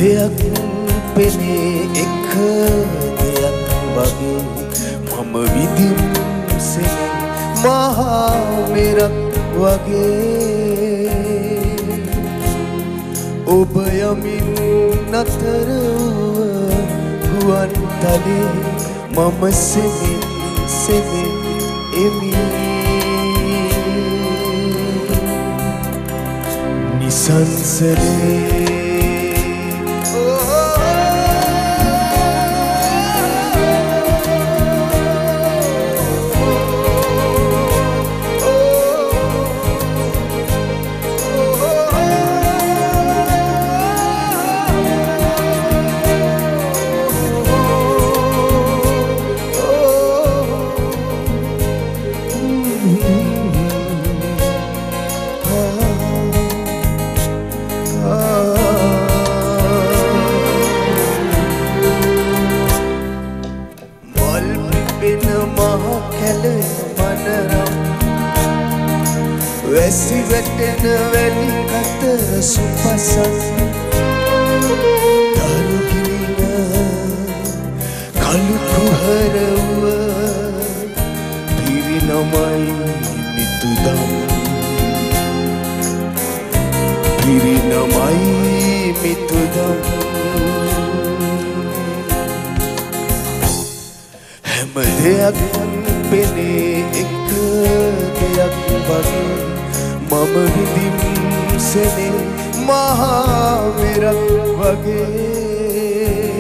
දෙයක් පෙනේ එක දෙයක් වගේ මම විඳින් සෙනෙන් මහා මෙරක් වගේ ඔබ යමින් නතර ගුවන් තලේ මම සෙමින් සෙමින් එමි නිසංසලේ වැසි වැටෙන වැලි කතර සුපසක් දරු ගිරින කළු කුහරව පිරිනමයි මිතුදම් පිරිනමයි මිතුදම් හැම දෙයක් පෙනේ එක දෙයක් වගේ මම විඳින් සෙනෙන් මහා මෙරක් වගේ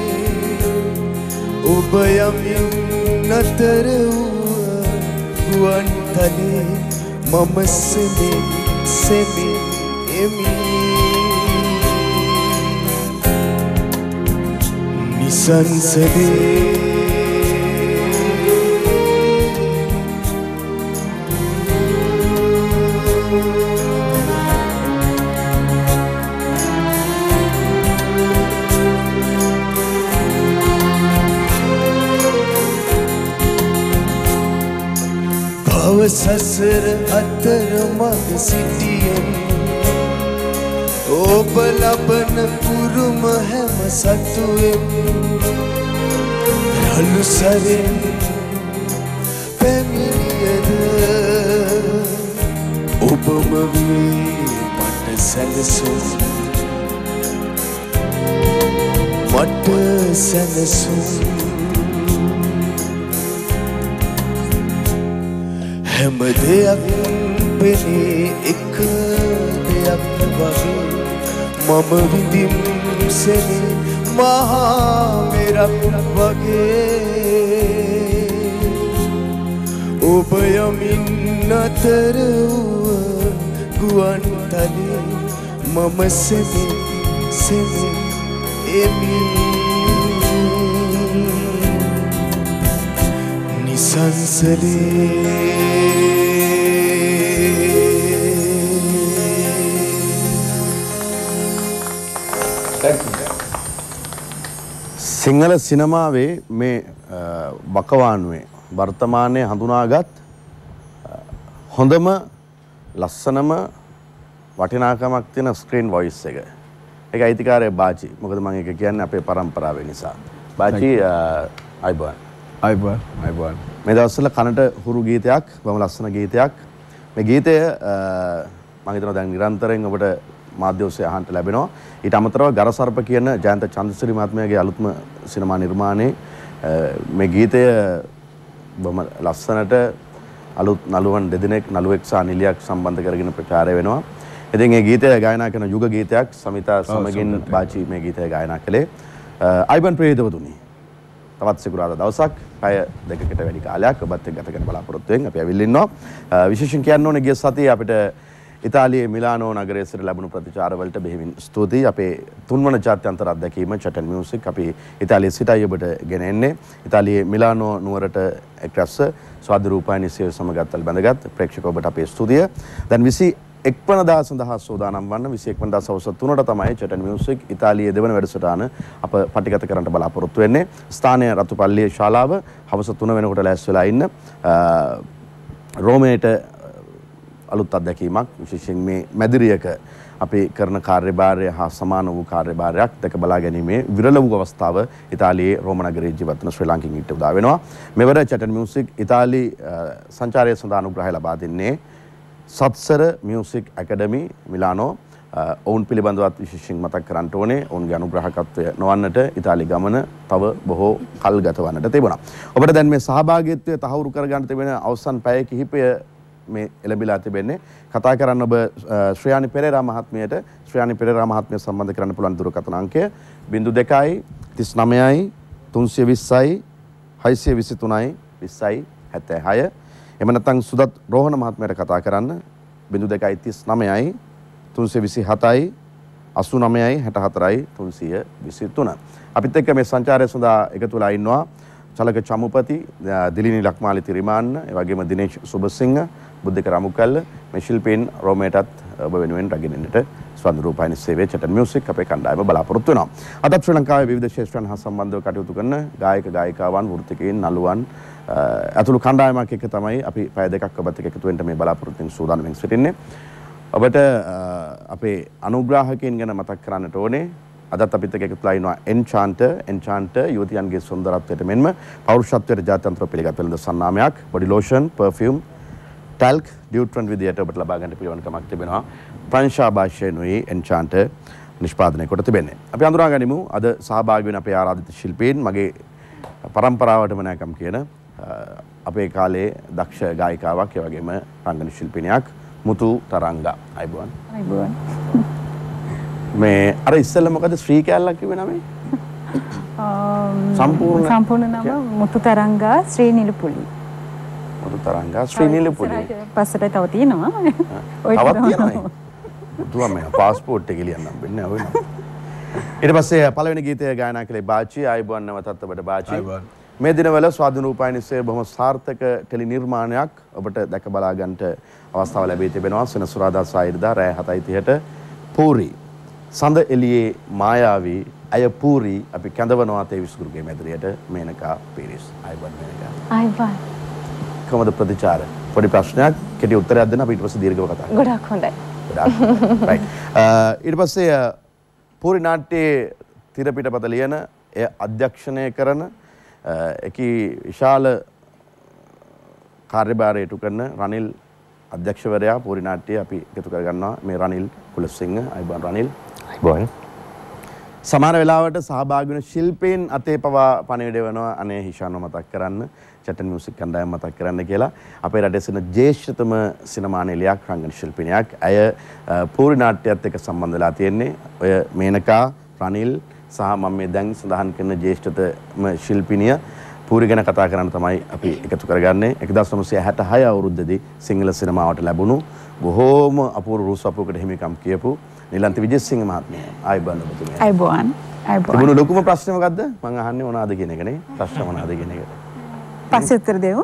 ඔබ යමින් නතර ගුවන් තලේ මම සෙමින් සෙමින් එමි නිසංසලේ සසර අතර මඟ සිටියෙන් ඔබ ලබන පුරුම හැම සතුවෙන් රළු සරෙන් පැමිණියද ඔබම වේ මට සැලසුම් මට සැලසුම් හැම දෙයක් පෙනේ එක දෙයක් වගේ මම විඳින් සෙනෙන් මහා මෙරක් වගේ ඔබ යමින් නතර ගුවන් තලේ මම සෙමින් සෙමින් එමි නිසංසලේ සිංහල සිනමාවේ මේ බකවානුවේ වර්තමානයේ හඳුනාගත් හොඳම ලස්සනම වටිනාකමක් තියෙන ස්ක්‍රීන් වොයිස් එක. ඒක අයිතිකාරය බාචි. මොකද මම ඒක කියන්නේ අපේ පරම්පරාවේ නිසා. බාචි අයිබෝන්. මේ දවස්වල කනට හුරු ගීතයක්, බොහොම ලස්සන ගීතයක්. මේ ගීතය මම හිතනවා දැන් නිරන්තරයෙන් ඔබට මාධ්‍ය ඔස්සේ අහන්න ලැබෙනවා. ඊට අමතරව ගරසර්ප කියන ජයන්ත චන්ද්‍රසිරි මහත්මයාගේ අලුත්ම සිනමා නිර්මාණයේ මේ ගීතය බොහොම ලස්සනට අලුත් නළුවන් දෙදෙනෙක් නළුවෙක් සහ නිලියක් සම්බන්ධ කරගෙන ප්‍රචාරය වෙනවා. ඉතින් මේ ගීතය ගායනා කරන යුග ගීතයක් සමිතා සමගින් බාචි මේ ගීතය ගායනා කළේ. අයිබන් ප්‍රියදවතුනි. තවත් සිකුරාදා දවසක් පැය දෙකකට වැඩි කාලයක් ඔබත් එක්ක ගත කරන්න බලාපොරොත්තු වෙමින් අපි ඇවිල්ලා ඉන්නවා. විශේෂයෙන් කියන්න ඕනේ ගිය සතියේ අපිට ඉතාලියේ මිලානෝ නගරයේ සිට ලැබුණු ප්‍රතිචාර වලට බෙහෙවින් ස්තුතියි. අපේ තුන්වන ජාත්‍යන්තර අත්දැකීම චටන් මියුසික් අපි ඉතාලියේ සිටයි ඔබට ගෙන එන්නේ. ඉතාලියේ මිලානෝ නුවරට එක්රැස්ස ස්වාධි රූපాయని සේවය සමගතල් බැඳගත් ප්‍රේක්ෂක ඔබට අපේ ස්තුතිය. දැන් 21 වෙනිදා සඳහා සූදානම් වන්න 21 වෙනිදා සවස් 3ට තමයි චටන් මියුසික් ඉතාලියේ දෙවන වැඩසටහන අප පටිගත කරන්න බලාපොරොත්තු වෙන්නේ. ස්ථානීය රතුපල්ලියේ ශාලාව හවස 3 වෙනකොට ලෑස්ති වෙලා ඉන්න. රෝමේට අලුත් අත්දැකීමක්. විශේෂයෙන් මේ මැදිරියක අපි කරන කාර්යභාරය හා සමාන වූ කාර්යභාරයක් දැක බලා ගැනීමේ විරල වූ අවස්ථාව ඉතාලියේ රෝම නගරයේ ජීවත් වන ශ්‍රී ලාංකිකයින්ට උදා වෙනවා. මෙවර චැටන් මියුසික් ඉතාලි සංචාරය සඳහා අනුග්‍රහය ලබා දෙන්නේ සත්සර මියුසික් ඇකඩමි මිලානෝ. ඔවුන් පිළිබඳවත් විශේෂයෙන් මතක් කරන්න ඕනේ. ඔවුන්ගේ අනුග්‍රහකත්වය නොවන්නට ඉතාලි ගමන තව බොහෝ කල් ගත වන්නට තිබුණා. ඔබට දැන් මේ සහභාගීත්වය තහවුරු කරගන්න තිබෙන අවසන් පැය කිහිපය මේ එළඹිලා තිබෙන්නේ. කතා කරන්න ඔබ ශ්‍රේයානි පෙරේරා මහත්මියට ශ්‍රේයානි පෙරේරා මහත්මිය සම්බන්ධ කරන්න පුළුවන් දුරකථන අංකය 02 39 320යි 623යි 20යි 76. එහෙම නැත්නම් සුදත් රෝහණ මහත්මයාට කතා කරන්න 02 39යි 327යි 89යි 64යි 323. අපිත් එක්ක මේ සංචාරය සඳහා එකතු වෙලා ඉන්නවා චලක චමුපති දිලිනි ලක්මාලි තිරිමාන්න, ඒ වගේම දිනේෂ් සුබසිංහ, බුද්ධික රමුකල්ල, මේ ශිල්පීන් රෝමේටත් ඔබ වෙනුවෙන් රැගෙන එන්නට ස්වන්ද රූපాయని සේවයේ චැටන් මියුසික් අපේ කණ්ඩායම බලාපොරොත්තු වෙනවා. අද ශ්‍රී ලංකාවේ විවිධ ක්ෂේත්‍රයන් හා සම්බන්ධව කටයුතු කරන ගායක ගායිකාවන්, වෘත්තිකයින්, නළුවන් අතුළු කණ්ඩායමක් එක්ක තමයි අපි පැය දෙකක් ඔබත් එක්ක එකතු වෙන්න මේ බලාපොරොත්තුෙන් සූදානම් සිටින්නේ. ඔබට අපේ අනුග්‍රාහකයන් ගැන මතක් කරන්නට ඕනේ. අදත් අපිත් එක්ක එකතුලා ඉන්නවා එන්චාන්ටර් යුවතියන්ගේ සුන්දරත්වයට මෙන්ම පෞරුෂත්වයට ජාත්‍යන්තර පිළිගත් වෙළඳ සන්නාමයක් body lotion, perfume, talc, deodorant විදියට ඔබට ලබා ගන්න පිළිවන්කමක් තිබෙනවා. ප්‍රංශා භාෂයෙන්ුයි එන්චාන්ටර් නිෂ්පාදනය කොට තිබෙන්නේ. අපි හඳුනා ගනිමු අද සහභාගී වෙන අපේ ආරාධිත ශිල්පීන්. මගේ පරම්පරාවටම නැකම් කියන අපේ කාලේ දක්ෂ ගායිකාවක්, ඒ වගේම රංගන ශිල්පිනියක් මුතු තරංගා. අයබෝන්. අයබෝන්. මේ අර ඉස්සෙල්ලා මොකද ශ්‍රී කැලලක් කිව්වේ නම? සම්පූර්ණ නම මුතු තරංගා ශ්‍රී නිලුපුලි. මුතු තරංගා ශ්‍රී නිලුපුලි. පස්සට තව තියෙනවා. ඔය තවත් තියෙනවා. මුතුම මේ પાස්පෝර්ට් එක ලියන්නම් වෙන්නේ ඔය නම. ඊට පස්සේ පළවෙනි ගීතය ගායනා කළේ බාචි. අයබෝන් නැවතත් ඔබට බාචි. මේ දිනවල ස්වාධීන රූපాయనిසේ බොහොම සාර්ථක ටෙලි නිර්මාණයක් ඔබට දැක බලා ගන්නට අවස්ථාව ලැබී තිබෙනවා. සෙනසුරාදා සායිරදා රෑ 7:30ට පූරි සඳ එළියේ මායාවී අය පූරි අපි කැඳවනවා තේ විසුරුගේ මැදිරියට මේනකා පීරිස්. අයබෝන් මේනකා. අයබෝන්. කොහොමද ප්‍රතිචාර? පොඩි ප්‍රශ්නයක් කෙටි උත්තරයක් දෙන්න අපි ඊට පස්සේ දීර්ඝව කතා කරමු. ගොඩක් හොඳයි. ගොඩක්. රයිට්. ඊට පස්සේ පූරි නාට්‍යයේ තිරපිටපත ලියන එය අධ්‍යක්ෂණය කරන එකී විශාල කාර්යභාරය ඉටු කරන රනිල් අධ්‍යක්ෂවරයා පූරි නාට්‍යයේ අපි එකතු කරගන්නවා මේ රනිල් කුලසිංහ. අයබෝන් රනිල්. අයබෝන්. සමහර වෙලාවට සහභාගී වෙන ශිල්පීන් අතේ පවා පණිවිඩ වෙනවා අනේ හිෂාන්ව මතක් කරන්න, චැටන් මියුසික් කණ්ඩායම මතක් කරන්න කියලා. අපේ රටේ සින ජ්‍යෙෂ්ඨතම සිනමා නිලයක් රංගන ශිල්පිනියක්. ඇය පූරි නාට්‍යයත් එක්ක සම්බන්ධ වෙලා තියෙන්නේ. ඔය මේනකා, රනිල් සහ මම මේ දැන් සඳහන් කරන ජ්‍යෙෂ්ඨතම ශිල්පිනිය පූරි ගැන කතා කරන්න තමයි අපි එකතු කරගන්නේ. 1966 අවුරුද්දේදී සිංහල සිනමාවට ලැබුණු බොහෝම අපූර්ව රූපසපුවකට හිමිකම් කියපු නිලන්ති විජේසිංහ මහත්මිය. ආයුබෝවන් ඔබතුමිය. අයබෝන්. අයබෝන්. තිබුණු ලොකුම ප්‍රශ්නේ මොකද්ද? මම අහන්නේ මොනවාද කියන එකනේ. ප්‍රශ්න මොනවාද කියන එක. පස්සේ උත්තර දෙමු.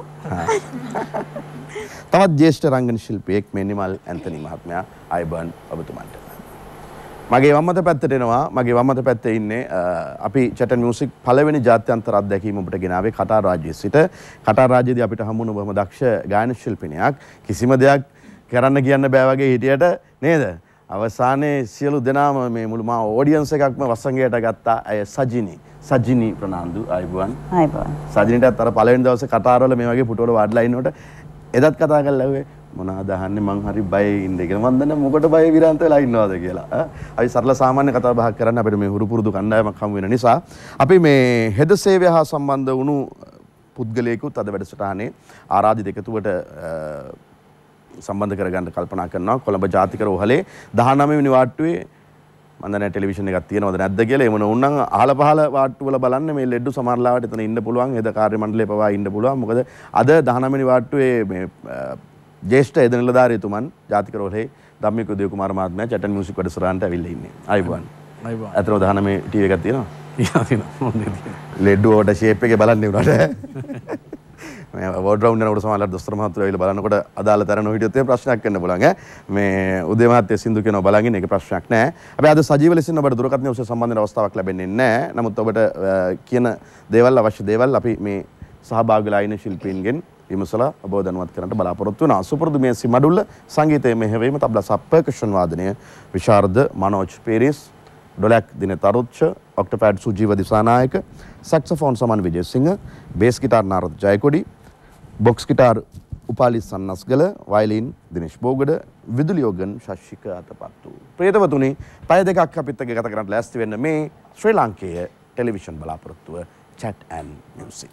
තවත් ජ්‍යෙෂ්ඨ රංගන ශිල්පියෙක් මේ නිමල් ඇන්තනි මහත්මයා. ආයුබෝවන් ඔබතුමන්ට. මගේ වම්මත පැත්තට එනවා. මගේ වම්මත පැත්තේ ඉන්නේ අපි චැටන් මියුසික් පළවෙනි ජාත්‍යන්තර අත්දැකීම ඔබට ගෙනාවේ කටාර් රාජ්‍යයේ සිට. කටාර් රාජ්‍යයේදී අපිට හම්බුණු බොහොම දක්ෂ ගායන ශිල්පිනියක්. කිසිම දෙයක් කරන්න කියන්න බෑ වගේ හිටියට නේද? අවසානයේ සියලු දෙනාම මේ මුළු මා ඔඩියන්ස් එකක්ම වසංගයට ගත්තා. අය සජිනි ප්‍රනාන්දු. අයබෝවන්. අයබෝවන්. සජිනිටත් අර පළවෙනි දවසේ කටාර් වල මේ වගේ පුටුවල වාඩිලා ඉන්නකොට එදත් කතා කරලා ඇහුවේ මොනවද අහන්නේ මං හරි බයයි ඉන්නේ කියලා. මන් දන්නේ මොකට බය විරාන්ත වෙලා ඉන්නවද කියලා. අපි සරල සාමාන්‍ය කතා බහක් කරන්න අපිට මේ හුරු පුරුදු කණ්ඩායමක් හමු වෙන නිසා අපි මේ හෙද සේවය හා සම්බන්ධ වුණු පුද්ගලයෙකුත් අද වැඩසටහනේ ආරාධිත එකතුවට සම්බන්ධ කරගන්න කල්පනා කරනවා. කොළඹ ජාතික රෝහලේ 19 වෙනි වාට්ටුවේ මම දන්නේ ටෙලිවිෂන් එකක් තියෙනවද නැද්ද කියලා. එහෙම නොවුනනම් අහල පහල වාට්ටු වල බලන්න මේ ලෙඩ්ඩු සමහරලාවට එතන ඉන්න පුළුවන්. හෙද කාර්ය මණ්ඩලයේ පවා ඉන්න පුළුවන්. මොකද අද 19 වෙනි වාට්ටුවේ මේ ජ්‍යෙෂ්ඨ හෙද නිලධාරීතුමන් ජාතික රෝහලේ ධම්මික උදය කුමාර මහත්මයා චැටන් මියුසික් වැඩසටහනට ඇවිල්ලා ඉන්නේ. අයබෝවන්. අයබෝවන්. අතන 19 ටීවී එකක් තියෙනවා. තියෙනවා. ලෙඩ්ඩු වල ෂේප් එකේ බලන්නේ උනාට. මේ වෝඩ් රවුන්ඩ් යනකොට සමහරවිට දොස්තර මහතුරු ඇවිල්ලා බලනකොට අදාළ තැන නොහිටියොත් ඒ ප්‍රශ්නයක් වෙන්න පුළුවන් ඈ. මේ උදේ මහත්තයා සින්දු කියනවා බලන් ඉන්නේ ඒක ප්‍රශ්නයක් නෑ. හැබැයි අද සජීව ලෙසින් ඔබට දුරකථනය ඔස්සේ සම්බන්ධ වෙන අවස්ථාවක් ලැබෙන්නේ නෑ. නමුත් ඔබට කියන දේවල් අවශ්‍ය දේවල් අපි මේ සහභාගී වෙලා ඉන්න ශිල්පීන්ගෙන් විමසලා ඔබ දැනුවත් කරන්නට බලාපොරොත්තු වෙනවා. සුපුරුදු මේ සිමඩුල්ල සංගීතයේ මෙහෙවීම තබ්ලා සප්පර්කෂන් වාදනය විශාරද Manoj Peiris, dholak Dina Tharuchcha, octopad Sujeewa Dissanayake, saxophone Saman Wijesinghe, bass guitar Narada Jayakody, box guitar Upali Sannasgala, violin Dinesh Bogoda, විදුලි යෝගන් ශශික අතපත්තු. ප්‍රියතමතුනි, පැය දෙකක් අපිත් එක්ක ගත කරන්න ලෑස්ති වෙන්න මේ ශ්‍රී ලාංකේය ටෙලිවිෂන් බලාපොරොත්තුව Chat and Music.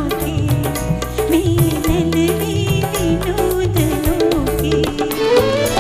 Thank you.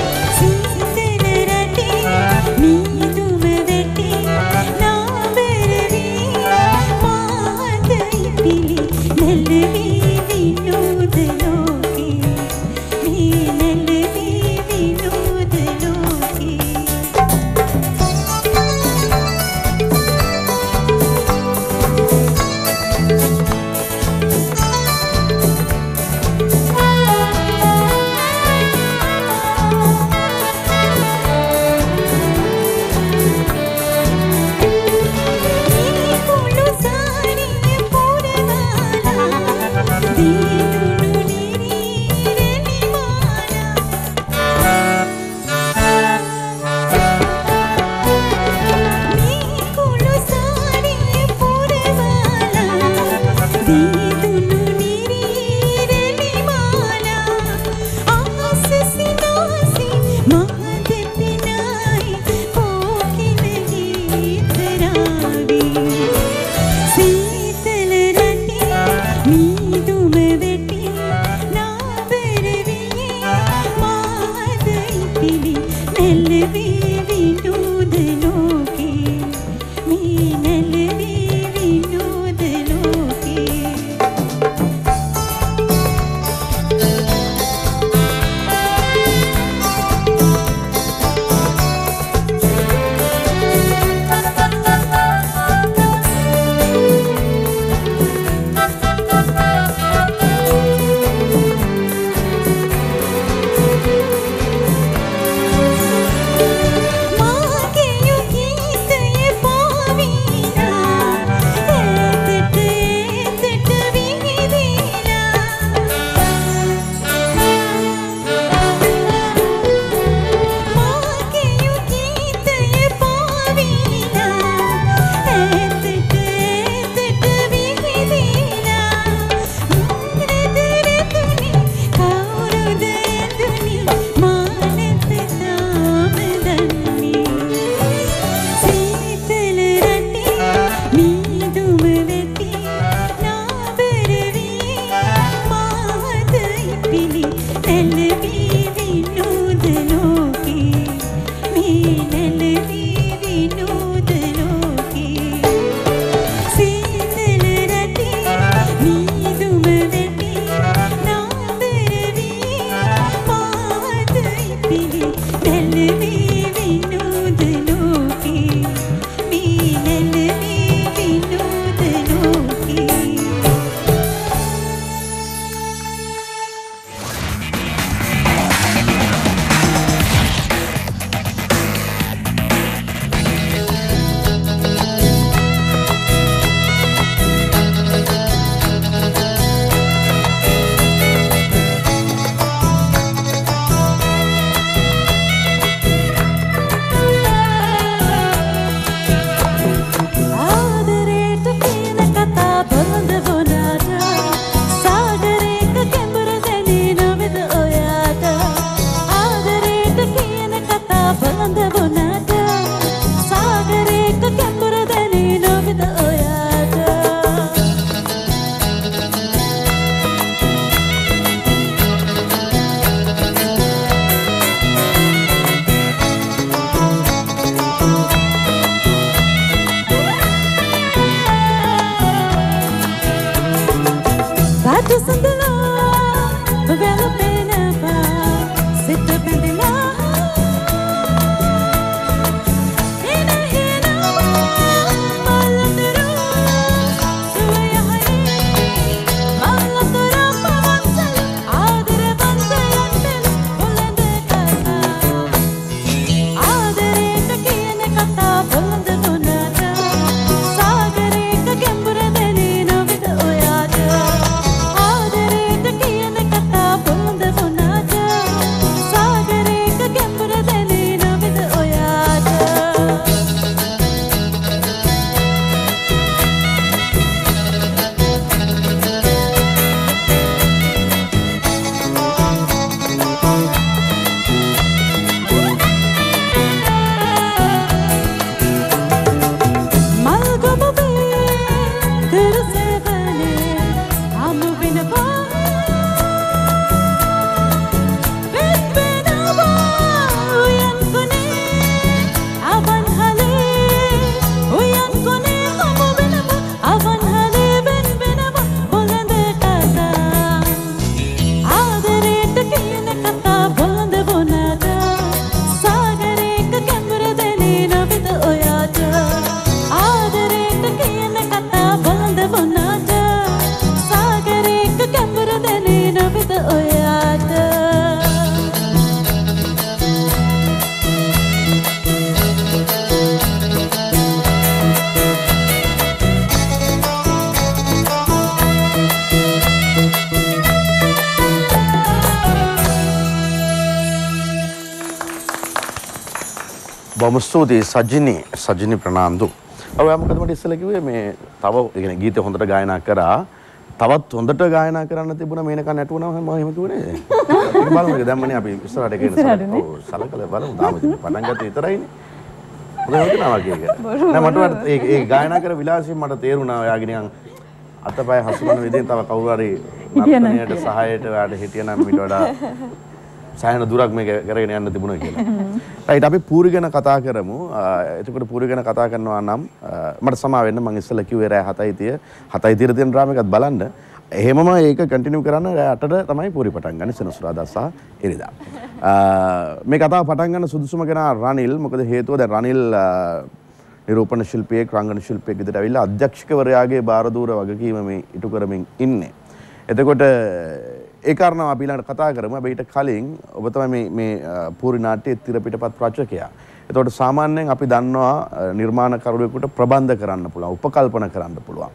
බොහොම ස්තුතියි සජිනි ප්‍රනාන්දු. ඔය මොකද මට ඉස්සෙල්ලා කිව්වේ මේ තව ඒ කියන්නේ ගීතය හොඳට ගායනා කරා. තවත් හොඳට ගායනා කරන්න තිබුණා මේනකන් නැටුණා මම එහෙම කිව්වේ නේද? ඒක බලමු දැම්මනේ අපි ඉස්සරහට කියන සලකල බලමු දාම පටන් ගත්ත විතරයිනේ. හොඳට හිතනවා කියේක. නෑ මට ඒ ගායනා කර විලාසයෙන් මට තේරුණා ඔයාගේ නිකන් අතපය හසුරන විදිහෙන් තව කවුරු හරි නර්තනයට සහායයට ඔයාට හිටියනම් ඊට වඩා සායන දුරක් මේක කරගෙන යන්න තිබුණා කියලා. රයිට් අපි පූරි ගැන කතා කරමු. එතකොට පූරි ගැන කතා කරනවා නම් මට සමා වෙන්න මම ඉස්සෙල්ලා කිව්වේ රෑ 7:30 තියෙන ඩ්‍රාම එකත් බලන්න. එහෙමම ඒක කන්ටිනියු කරන්න රෑ 8ට තමයි පූරි පටන් ගන්න සෙනසුරාදා සහ ඉරිදා. මේ කතාව පටන් ගන්න සුදුසුම කෙනා රනිල්. මොකද හේතුව දැන් රනිල් නිරූපණ ශිල්පියෙක් රංගන ශිල්පියෙක් විදිහට ඇවිල්ලා අධ්‍යක්ෂකවරයාගේ බාරදූර වගකීම මේ ඉටු කරමින් ඉන්නේ. එතකොට ඒ කාරණාව අපි ඊළඟට කතා කරමු. හැබැයි ඊට කලින් ඔබ තමයි මේ පූරි නාට්‍යයේ තිර පිටපත් රචකයා. එතකොට සාමාන්‍යයෙන් අපි දන්නවා නිර්මාණකරුවෙකුට ප්‍රබන්ධ කරන්න පුළුවන්, උපකල්පන කරන්න පුළුවන්.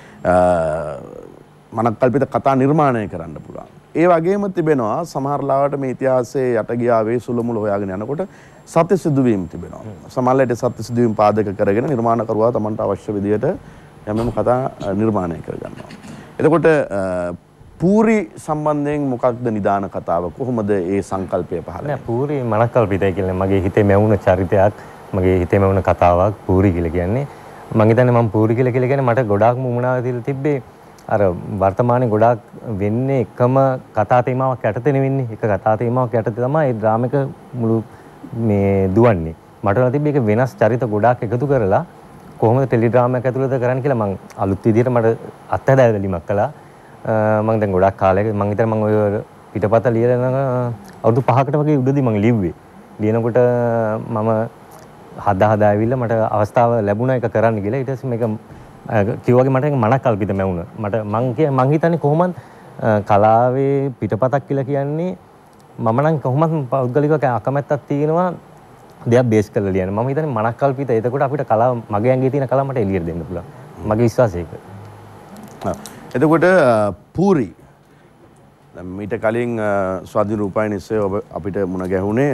මනක්කල්පිත කතා නිර්මාණය කරන්න පුළුවන්. ඒ වගේම තිබෙනවා සමහර ලාවට මේ ඉතිහාසයේ යට ගියාවේ සුළුමුළු හොයාගෙන යනකොට සත්‍ය සිදුවීම් තිබෙනවා. සමහරවිට සත්‍ය සිදුවීම් පාදක කරගෙන නිර්මාණකරුවා තමන්ට අවශ්‍ය විදියට යම් කතා නිර්මාණය කරගන්නවා. එතකොට පූරි සම්බන්ධයෙන් මොකක්ද නිදාන කතාව? කොහොමද ඒ සංකල්පය පහළ වෙන්නේ? පූරි මනක්කල්පිතයි කියන්නේ මගේ හිතේ මැවුන චරිතයක්, මගේ හිතේ මැවුන කතාවක් පූරි කියලා කියන්නේ. මම හිතන්නේ මම පූරි කියලා කියන්නේ මට ගොඩාක් මුමනාව දීලා තිබ්බේ අර වර්තමානයේ ගොඩාක් වෙන්නේ එකම කතා තේමාවක් යටතේ වෙන්නේ. එක කතා තේමාවක් යටතේ තමයි මේ ඩ්‍රාම එක මුළු මේ දුවන්නේ. මට තිබ්බේ ඒක වෙනස් චරිත ගොඩාක් එකතු කරලා කොහොමද ටෙලි ඩ්‍රාමා එකක් ඇතුළත කරන්න කියලා මම අලුත් විදිහට මට අත්හැදැල්ලීමක් කළා. මම දැන් ගොඩක් කාලයක මම හිතන්නේ මම ඔය පිටපත ලියලා අවුරුදු 5කට වගේ උඩදී මම ලිව්වේ. ලියනකොට මම හදා ඇවිල්ලා මට අවස්ථාව ලැබුණා ඒක කරන්න කියලා. ඊට පස්සේ මේක කිව්වාගේ මට ඒක මනක්කල්පිත මැවුණා. මම හිතන්නේ කොහොමද කලාවේ පිටපතක් කියලා කියන්නේ මම නම් කොහොමද පෞද්ගලිකව අකමැත්තක් තියෙනවා දෙයක් බේස් කරලා ලියන්න. මම හිතන්නේ මනක්කල්පිත. එතකොට අපිට කලාව මගේ ඇඟේ තියෙන කලාව මට එළියට දෙන්න පුළුවන්. මගේ විශ්වාසය ඒක. එතකොට පූරි දැන් මීට කලින් ස්වාධීන රූපాయనిස්සේ ඔබ අපිට මුණ ගැහුනේ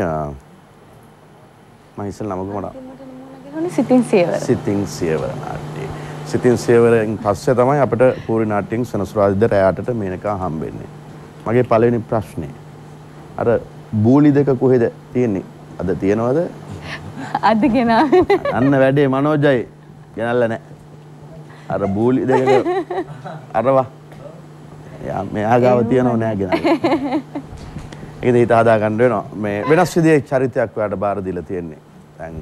මම ඉස්සෙල්ලා නමක මට සිතින් සියවර නාට්‍යය. සිතින් සියවරෙන් පස්සේ තමයි අපිට පූරි නාට්‍යයෙන් සෙනසුරාදා රෑ 8ට මේනකා හම්බෙන්නේ. මගේ පළවෙනි ප්‍රශ්නේ අර බූලි දෙක කොහෙද තියෙන්නේ? අද තියනවද? අද ගෙනාවේ. අන්න වැඩේ මනෝජයි ගෙනල්ලා නැහැ. අර බූලි දෙක අරවා මෙයා ගාව තියනව නෑ ගෙනල්ලා. ඒකද හිත හදා ගන්න වෙනවා. මේ වෙනස් විදිහේ චරිතයක් ඔයාලට බාර දීලා තියෙන්නේ. දැන්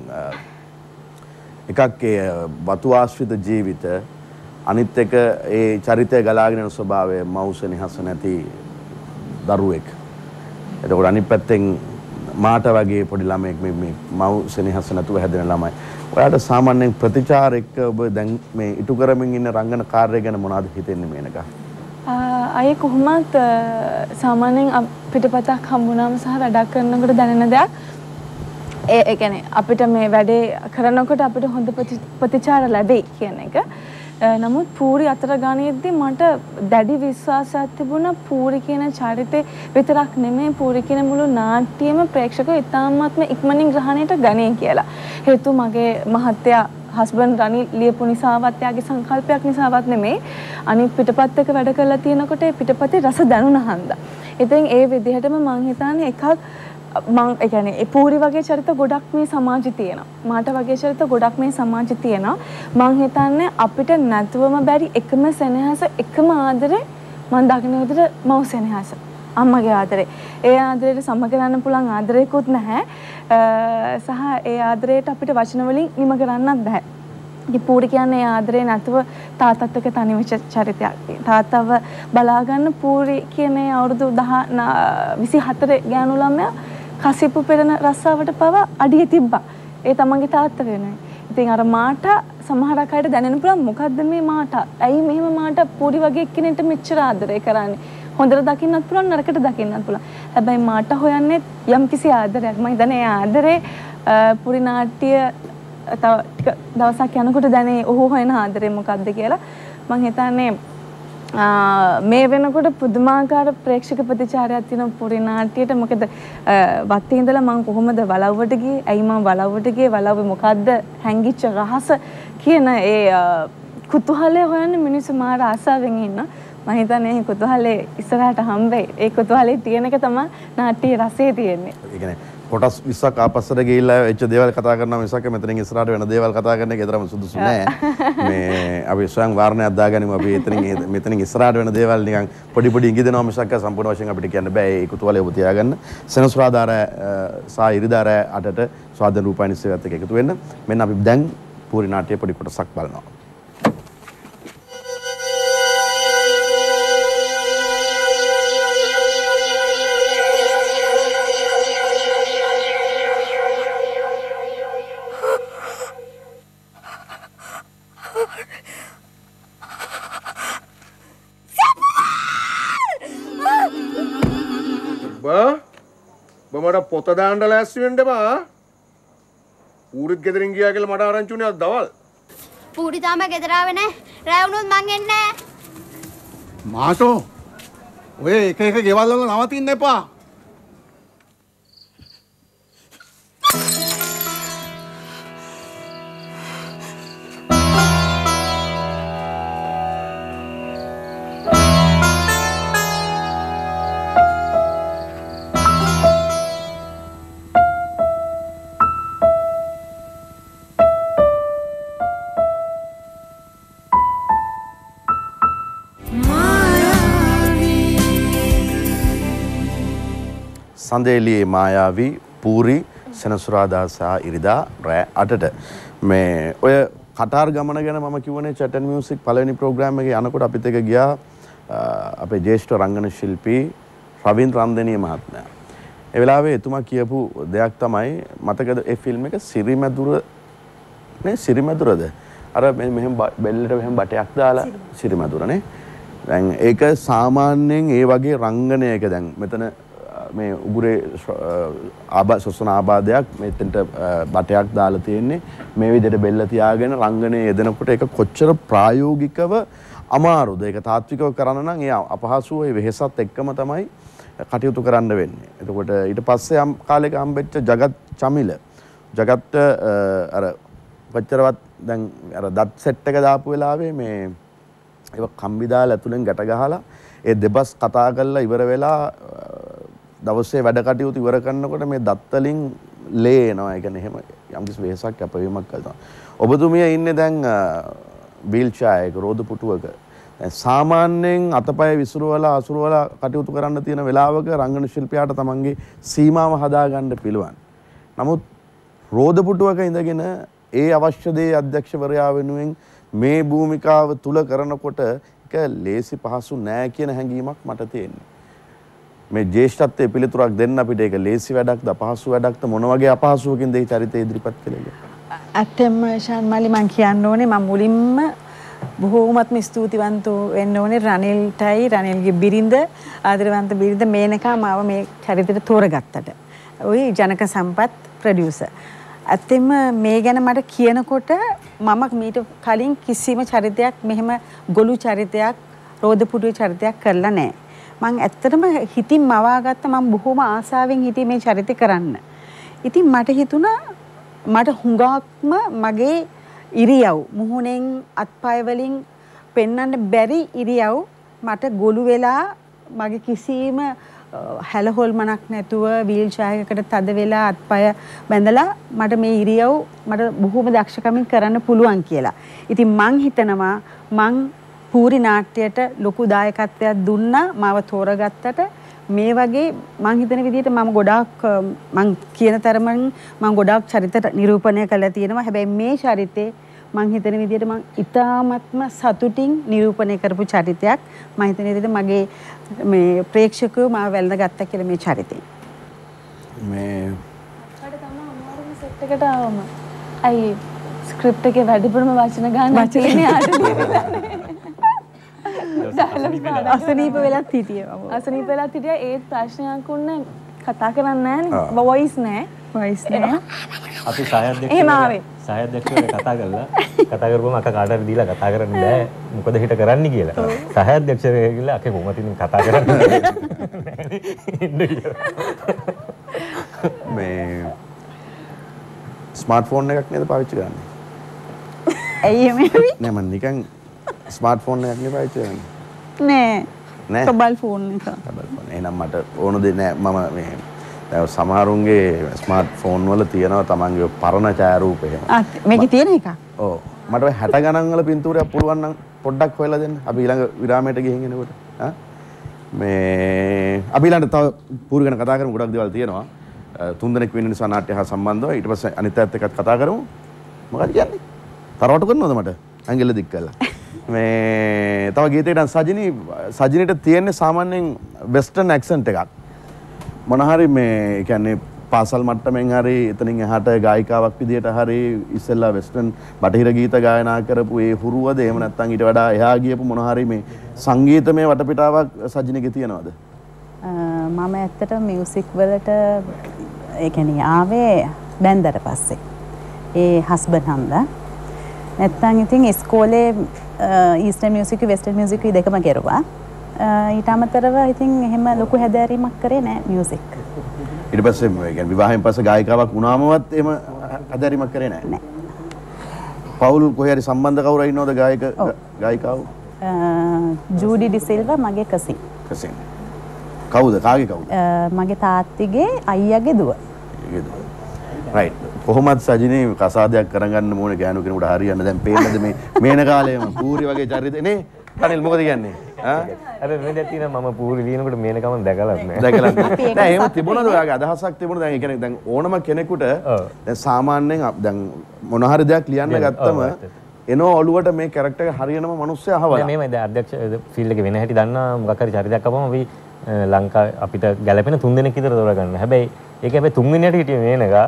එකක් ඒ වතු ආශ්‍රිත ජීවිත අනිත් එක ඒ චරිතය ගලාගෙන යන ස්වභාවය මවුසෙනෙහස නැති දරුවෙක්. එතකොට අනිත් පැත්තෙන් මාට වගේ පොඩි ළමයෙක් මේ මවුසෙනෙහස නැතුව හැදෙන ළමයි. ඔයාලට සාමාන්‍යයෙන් ප්‍රතිචාර එක්ක ඔබ දැන් මේ ඉටු කරමින් ඉන්න රංගන කාර්යය ගැන මොනවද හිතෙන්නේ මේනක? අය කොහොමත් සාමාන්‍යයෙන් පිටපතක් හම්බුනාම සහ වැඩක් කරනකොට දැනෙන දෙයක් ඒ කියන්නේ අපිට මේ වැඩේ කරනකොට අපිට හොඳ ප්‍රතිචාර ලැබෙයි කියන එක. නමුත් පූරි අතර ගණයේදී මට දැඩි විශ්වාසයක් තිබුණා පූරි කියන චරිතේ විතරක් නෙමෙයි පූරි කියන මුළු නාට්‍යයේම ප්‍රේක්ෂකව ඉතාමත්ම ඉක්මනින් ග්‍රහණයට ගනී කියලා. හේතුව මගේ මහත්තයා හස්බන්ඩ් රනිල් ලියපු නිසාවත් යාගේ සංකල්පයක් නිසාවත් නෙමෙයි අනිත් පිටපත් එක වැඩ කරලා තියෙනකොට ඒ පිටපතේ රස දැනුණා හන්දා. ඉතින් ඒ විදිහටම මං හිතන්නේ එකක් මං ඒ කියන්නේ ඒ පූරි වගේ චරිත ගොඩක් මේ සමාජෙ තියෙනවා. මාට වගේ චරිත ගොඩක් මේ සමාජෙ තියෙනවා. මං හිතන්නේ අපිට නැතුවම බැරි එකම සෙනෙහස එකම ආදරේ මං දකින්න විදිහට මව් සෙනෙහස. අම්මගේ ආදරේ. ඒ ආදරේට සම කරන්න පුළුවන් ආදරේකුත් නැහැ. සහ ඒ ආදරේට අපිට වචන වලින් නිම කරන්නත් බෑ. ඉතින් පූරි කියන්නේ ආදරේ නැතුව තාත්තත් එක්ක තනි වෙච්ච චරිතයක්. තාත්තව බලා ගන්න පූරි කියන්නේ අවුරුදු 24 ගෑනු ළමයා කසිප්පු පෙරන රස්සාවට පවා අඩිය තිබ්බා. ඒ තමන්ගේ තාත්තා වෙනුවෙන්. ඉතින් අර මාට සමහරක් අයට දැනෙන්න පුළුවන් මොකද්ද මේ මාට? ඇයි මෙහෙම මාට පූරි වගේ කෙනෙක්ට මෙච්චර ආදරය කරන්නේ? හොඳට දකින්නත් පුළුවන් නරකට දකින්නත් පුළුවන්. හැබැයි මාට හොයන්නේ යම්කිසි ආදරයක්. මම හිතන්නේ ඒ ආදරේ පූරි නාට්‍ය තව ටික දවසක් යනකොට දැනේ ඔහු හොයන ආදරේ මොකද්ද කියලා. මම හිතන්නේ මේ වෙනකොට පුදුමාකාර ප්‍රේක්ෂක ප්‍රතිචාරයක් තියෙන පුරි නාට්‍යයට. මොකද වත්තේ ඉඳලා මම කොහොමද වලව්වට ගියේ? ඇයි මම වලව්වට ගියේ? වලව්වේ මොකද්ද හැංගිච්ච රහස කියන ඒ කුතුහලය හොයන්න මිනිස්සු මාර ආසාවෙන් ඉන්න. මම හිතන්නේ මේ කුතුහලේ ඉස්සරහට හම්බෙයි. ඒ කුතුහලේ තියෙන එක තමයි නාට්‍යයේ රසය තියෙන්නේ. ඒ කියන්නේ කොටස් 20ක් ආපස්සට ගිහිල්ලා වෙච්ච දේවල් කතා කරනවා මිසක් මෙතනින් ඉස්සරහට වෙන දේවල් කතා කරන එක ඒතරම් සුදුසු නෑ. මේ අපි ස්වයං වාරණයක් දාගනිමු. අපි මෙතනින් ඉස්සරහට වෙන දේවල් නිකන් පොඩි පොඩි ඉඟි දෙනවා මිසක් සම්පූර්ණ වශයෙන් අපිට කියන්න බෑ. ඒ කුතුහලය ඔබ තියාගන්න. සෙනසුරාදාර සහ ඉරිදාර 8ට ස්වාධීන රූපවාහිනියත් එක්ක එකතු වෙන්න. මෙන්න අපි දැන් පූරි නාට්‍යයේ පොඩි කොටසක් බලනවා. මට පොත දාන්න ලෑස්ති වෙන්න බා. පූරිත් ගෙදරින් ගියා කියලා මට ආරංචි වුණේ අද දවල්. පූරි තාම ගෙදර ආවේ නැහැ. රෑ වුණොත් මං එන්නේ නැහැ. මාතෝ ඔය එක එක ගෙවල් වල නවතින්න එපා. සඳේලියේ මායාවී පූරි සෙනසුරාදා සහ ඉරිදා රෑ 8ට මේ ඔය කටාර් ගමන ගැන මම කිව්වනේ චැට් ඇන්ඩ් මියුසික් පළවෙනි ප්‍රෝග්‍රෑම් එකේ යනකොට අපිත් එක්ක ගියා අපේ ජ්‍යෙෂ්ඨ රංගන ශිල්පී රවින්ද්‍ර රන්දනීය මහත්මයා. ඒ වෙලාවේ එතුමා කියපු දෙයක් තමයි මතකද ඒ ෆිල්ම් එක සිරිමැදුර නේ සිරිමැදුරද අර මෙහෙම බෙල්ලට මෙහෙම බටයක් දාලා සිරිමැදුරනේ. දැන් ඒක සාමාන්‍යයෙන් ඒ වගේ රංගනයක දැන් මෙතන මේ උගුරේ සොසන ආබාධයක් මෙතෙන්ට බටයක් දාලා තියෙන්නේ මේ විදිහට බෙල්ල තියාගෙන රංගනයේ යෙදෙනකොට ඒක කොච්චර ප්‍රායෝගිකව අමාරුද ඒක තාත්විකව කරන්න නම් ඒ අපහසුව ඒ වෙහෙසත් එක්කම තමයි කටයුතු කරන්න වෙන්නේ. එතකොට ඊට පස්සේ යම් කාලයක හම්බෙච්ච ජගත් චමිල ජගත් අර කොච්චරවත් දැන් අර දත් සෙට් එක දාපු වෙලාවේ මේ ඒක කම්බි දාලා ඇතුලෙන් ගැට ගහලා ඒ දෙබස් කතා කරලා ඉවර වෙලා දවසේ වැඩ කටයුතු ඉවර කරනකොට මේ දත් වලින් ලේ එනවා. ඒ කියන්නේ එහෙම යම්කිසි වෙහසක් කැපවීමක් කරනවා. ඔබතුමිය ඉන්නේ දැන් වීල් චෙයාර් එක රෝද පුටුවක. දැන් සාමාන්‍යයෙන් අතපය විසිරවලා අසුරවලා කටයුතු කරන්න තියෙන වෙලාවක රංගන ශිල්පියාට තමන්ගේ සීමාව හදාගන්න පිළිවන්. නමුත් රෝද පුටුවක ඉඳගෙන ඒ අවශ්‍ය දේ අධ්‍යක්ෂවරයා වෙනුවෙන් මේ භූමිකාව තුල කරනකොට ඒක ලේසි පහසු නෑ කියන හැඟීමක් මට තියෙනවා. මේ ජ්‍යෙෂ්ඨත්වයේ පිළිතුරක් දෙන්න අපිට ඒක ලේසි වැඩක්ද අපහසු වැඩක්ද මොන වගේ අපහසුවකින්ද මේ චරිතය ඉදිරිපත් කළේ? ඇත්තම ශාන්මලි මම කියන්න ඕනේ මම මුලින්ම බොහෝමත්ම ස්තුතිවන්ත වෙන්න ඕනේ රනිල්ටයි රනිල්ගේ බිරිඳ ආදරවන්ත බිරිඳ මේනකා මාව මේ චරිතයට තෝරගත්තට. ওই ජනක සම්පත් ප්‍රොඩියුසර්. ඇත්තම මේ ගැන මට කියනකොට මම මීට කලින් කිසිම චරිතයක් මෙහෙම ගොළු චරිතයක් රෝදපුටුවේ චරිතයක් කරලා නැහැ. මං ඇත්තටම හිතින් මවාගත්ත මම බොහොම ආසාවෙන් හිටියේ මේ චරිතය කරන්න. ඉතින් මට හිතුණා මට හුඟක්ම මගේ ඉරියව් මුහුණෙන් අත්පය වලින් පෙන්වන්න බැරි ඉරියව් මට ගොළු වෙලා මගේ කිසිම හැලහොල්මනක් නැතුව වීල් චෙයාර් එකකට තද වෙලා අත්පය බැඳලා මට මේ ඉරියව් මට බොහොම දක්ෂකමින් කරන්න පුළුවන් කියලා. ඉතින් මං හිතනවා මං පූරි නාට්‍යයට ලොකු දායකත්වයක් දුන්නා මාව තෝරගත්තට මේ වගේ මං හිතන විදිහට මම ගොඩාක් මං කියන තරමින් මං ගොඩාක් චරිත නිරූපණය කළා තියෙනවා. හැබැයි මේ චරිතේ මං හිතන විදිහට මං ඉතාමත්ම සතුටින් නිරූපණය කරපු චරිතයක්. මං හිතන විදිහට මගේ මේ ප්‍රේක්ෂකයෝ මාව වැළඳගත්තා කියලා මේ චරිතේ. මේ අපිට තමයි අමාරුම සෙට් එකට ආවම අයි ස්ක්‍රිප්ට් එකේ වැඩිපුරම වචන ගන්න තියෙන්නේ අසනීප වෙලත් හිටියේ මම. අසනීප වෙලත් හිටියා ඒත් ප්‍රශ්නයක් උන්නේ කතා කරන්නේ නැහැ නේ. වොයිස් නැහැ. අපි සායද්දෙක් සහායධ්‍යක්ෂවරයා කතා කරපුවම අක්කා කාට හරි දීලා කතා කරන්න බෑ මොකද හිට කරන්නේ කියලා. සහායධ්‍යක්ෂවරයා කියලා අක්කේ කොහොමද ඉතින් කතා කරන්නේ මේ ස්මාර්ට්ෆෝන් එකක් නේද පාවිච්චි කරන්නේ? ඇයි එහෙම නෑ මම නිකන් ස්මාර්ට්ෆෝන් එකක් නේ පාවිච්චි කරන්නේ. නෑ මොබයිල් ෆෝන් එක. එහෙනම් මට ඕන දෙයක් නෑ මම මේ දැන් සමහරුන්ගේ ස්මාර්ට්ෆෝන් වල තියෙනවා තමන්ගේ පරණ ඡායාරූප එහෙම. මේකේ තියෙන එක. ඔව් මට ඔය 60 ගණන් වල පින්තූරයක් පුළුවන් නම් පොඩ්ඩක් හොයලා දෙන්න. අපි ඊළඟ විරාමයට ගිහින් එනකොට. මේ අපි ඊළඟට තව පූර්ව ගැන කතා කරමු ගොඩක් දේවල් තියෙනවා. තුන්දෙනෙක් වෙන නිසා නාට්‍ය හා සම්බන්ධව ඊට පස්සේ අනිත් අයත් එක්කත් කතා කරමු. මොකක්ද කියන්නේ? තරවටු කරනවද මට? ඇඟිල්ල දික් කරලා. මේ තව ගීතයකට සජිනිට තියෙන්නේ සාමාන්‍යයෙන් වෙස්ටර්න් ඇක්සන්ට් එකක්. මොන හරි මේ කියන්නේ පාසල් මට්ටමින් හරි එතනින් එහාට ගායිකාවක් විදියට හරි ඉස්සෙල්ලා වෙස්ටර්න් බටහිර ගීත ගායනා කරපු ඒ හුරුවද එහෙම නැත්නම් ඊට වඩා එහා ගියපු මොන හරි මේ සංගීතමය වටපිටාවක් සජිනිගේ තියෙනවද? මම ඇත්තට මියුසික් වලට ඒ කියන්නේ ආවේ බැන්දට පස්සේ. ඒ හස්බන්ඩ් හන්දා. නැත්තම් ඉතින් ඉස්කෝලේ ඊස්ටර්න් මියුසික් වෙස්ටර්න් මියුසික් දෙකම කරුවා. ඊට අමතරව ඉතින් එහෙම ලොකු හැදෑරීමක් කරේ නෑ මියුසික්. ඊට පස්සේ මේ කියන්නේ විවාහයෙන් පස්සේ ගායිකාවක් වුණාමවත් එහෙම හැදෑරීමක් කරේ නෑ. නෑ. පවුල් කොහේ හරි සම්බන්ධ කවුරු ඉන්නවද ගායිකාව? ජූඩි ඩිසිල්වා මගේ කසින්. කසින්. කවුද? කාගේ කවුද? මගේ තාත්තිගේ අයියාගේ දුව. රයිට්. කොහොමද සජිනී කසාදයක් කරගන්න ඕනේ ගෑනු කෙනෙකුට හරියන්න දැන් පේන්නද මේන කාලේම පූරි වගේ චරිතේ නේ? රනිල් මොකද කියන්නේ? හැබැයි මේ දැන් තියෙන මම පූරි ලියනකොට මේනකම දැකලා නැහැ. දැකලා නැහැ. දැන් එහෙම තිබුණාද ඔයාගේ අදහසක් තිබුණා දැන් ඒ කියන්නේ දැන් ඕනම කෙනෙකුට දැන් සාමාන්‍යයෙන් දැන් මොන හරි දෙයක් ලියන්න ගත්තම එනෝ ඔළුවට මේ කැරක්ටර් එක හරියනම මිනිස්සු අහවලා. මේ දැන් අධ්‍යක්ෂ ෆීල්ඩ් එකේ වෙන හැටි දන්නා මොකක් හරි චරිතයක් අපම අපි ලංකා අපිට ගැලපෙන 3 දෙනෙක් විතර තෝරගන්න. හැබැයි ඒක හැබැයි 3 වෙනියට හිටියේ මේනක.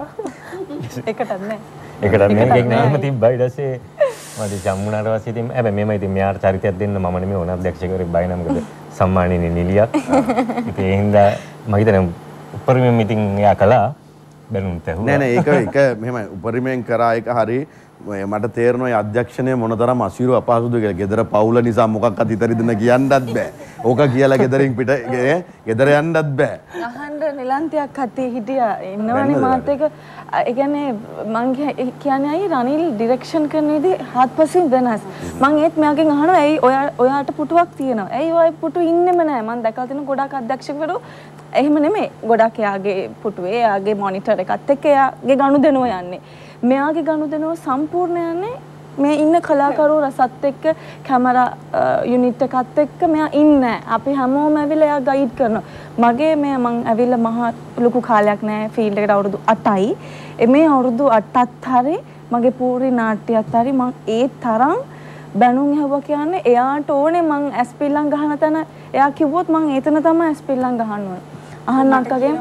එකටත් නෑ. එකටත් මේනක එක් නෑම තිබ්බා ඊට පස්සේ මට ජම්මුණාට පස්සේ ඉතින් හැබැයි මෙම ඉතින් මෙයාට චරිතයක් දෙන්න මම නෙමෙයි ඕන අධ්‍යක්ෂකවරයෙක් බයි නම් මොකද සම්මානීය නිලියක්. ඉතින් ඒ හින්දා මම හිතන්නේ උපරිමයෙන් ඉතින් එයා කළා බැලුම් තැහුවා. නෑ ඒක මෙහෙමයි උපරිමයෙන් කරා එක හරි මට තේරෙනවා මේ අධ්‍යක්ෂණය මොනතරම් අසීරු අපහසුද කියලා. ගෙදර පවුල නිසා මොකක්වත් ඉතරිදෙන කියන්නත් බෑ. ඕක කියලා ගෙදරින් පිට ගෙදර යන්නත් බෑ. අහන්න නිලන්තියක් හත්තේ හිටියා ඉන්නවනේ මාත් එක. ඒ කියන්නේ මං කියන්නේ අයි රනිල් ඩිරෙක්ෂන් කරන විදිහ හත්පසින් වෙනස්. මං ඒත් මෙයාගෙන් අහනවා ඇයි ඔයාට පුටුවක් තියෙනවා. ඇයි ඔය පුටු ඉන්නෙම නැහැ. මං දැකලා තියෙන ගොඩක් අධ්‍යක්ෂකවරු එහෙම නෙමෙයි. ගොඩක් එයාගේ පුටුවේ එයාගේ මොනිටර් එකත් එක්ක එයාගේ ගනුදෙනුව යන්නේ. මෙයාගේ ගනුදෙනුව සම්පූර්ණ යන්නේ මේ ඉන්න කලාකරු රසත් එක්ක කැමරා යුනිට් එකත් එක්ක මෙයා ඉන්නේ. අපි හැමෝම ඇවිල්ලා එයා ගයිඩ් කරනවා. මගේ මං ඇවිල්ලා මහා ලොකු කාලයක් නෑ ෆීල්ඩ් එකට අවුරුදු 8යි. මේ අවුරුදු 8ත් හරි මගේ පූර්ව නාට්‍යයත් හරි මං ඒ තරම් බැනුම් ඇහුවා කියන්නේ එයාට ඕනේ මං ඇස්පිල්ලම් ගහන තැන එයා කිව්වොත් මං ඒතන තමයි ඇස්පිල්ලම් ගහන්න ඕනේ. අහන්න අක්කගෙන්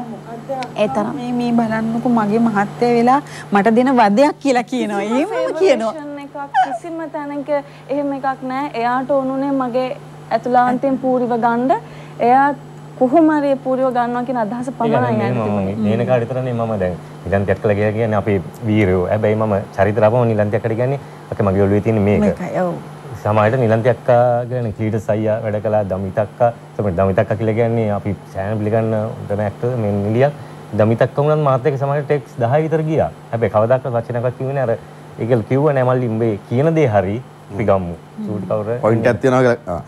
ඒ තරම් මේ බලන්නකො මගේ මහත්තයා වෙලා මට දෙන වදයක් කියලා කියනවා. එහෙම කියනවා. එකක් කිසිම තැනක එහෙම එකක් නැහැ. එයාට ඕනුනේ මගේ ඇතුළාන්තයෙන් පූරිව ගන්න. එයා කොහොම හරි පූරිව ගන්නවා කියන අදහස පමණයි යන්නේ. මේනකාට විතරනේ මම දැන් නිලන්තියක් කළා කියලා කියන්නේ අපි වීරයෝ. හැබැයි මම චරිත රාපම නිලන්තියක්කට කියන්නේ අක මගේ ඔළුවේ තියෙන මේක. ඔව්. සමහරට නිලන්තියක්කා කියන්නේ ක්ලීටස් අයියා වැඩ කළා දමිතක්කා. තමයි දමිතක්කා කියලා කියන්නේ අපි සෑහෙන පිළිගන්න උන්ටම ඇක්ටර් මේ නිලියක්. දමිතක්කා වුණත් මාත් එක්ක සමහරට ටෙක්ස් 10 විතර ගියා. හැබැයි කවදාකවත් වචනයක්වත් කිව්වේ නෑ. අර ඒකල් කිව්ව නෑ මල්ලි උඹේ කියන දේ හරි අපි ගම්මු. සූටි කවුර පොයින්ට් එකක් තියනවා කියලා.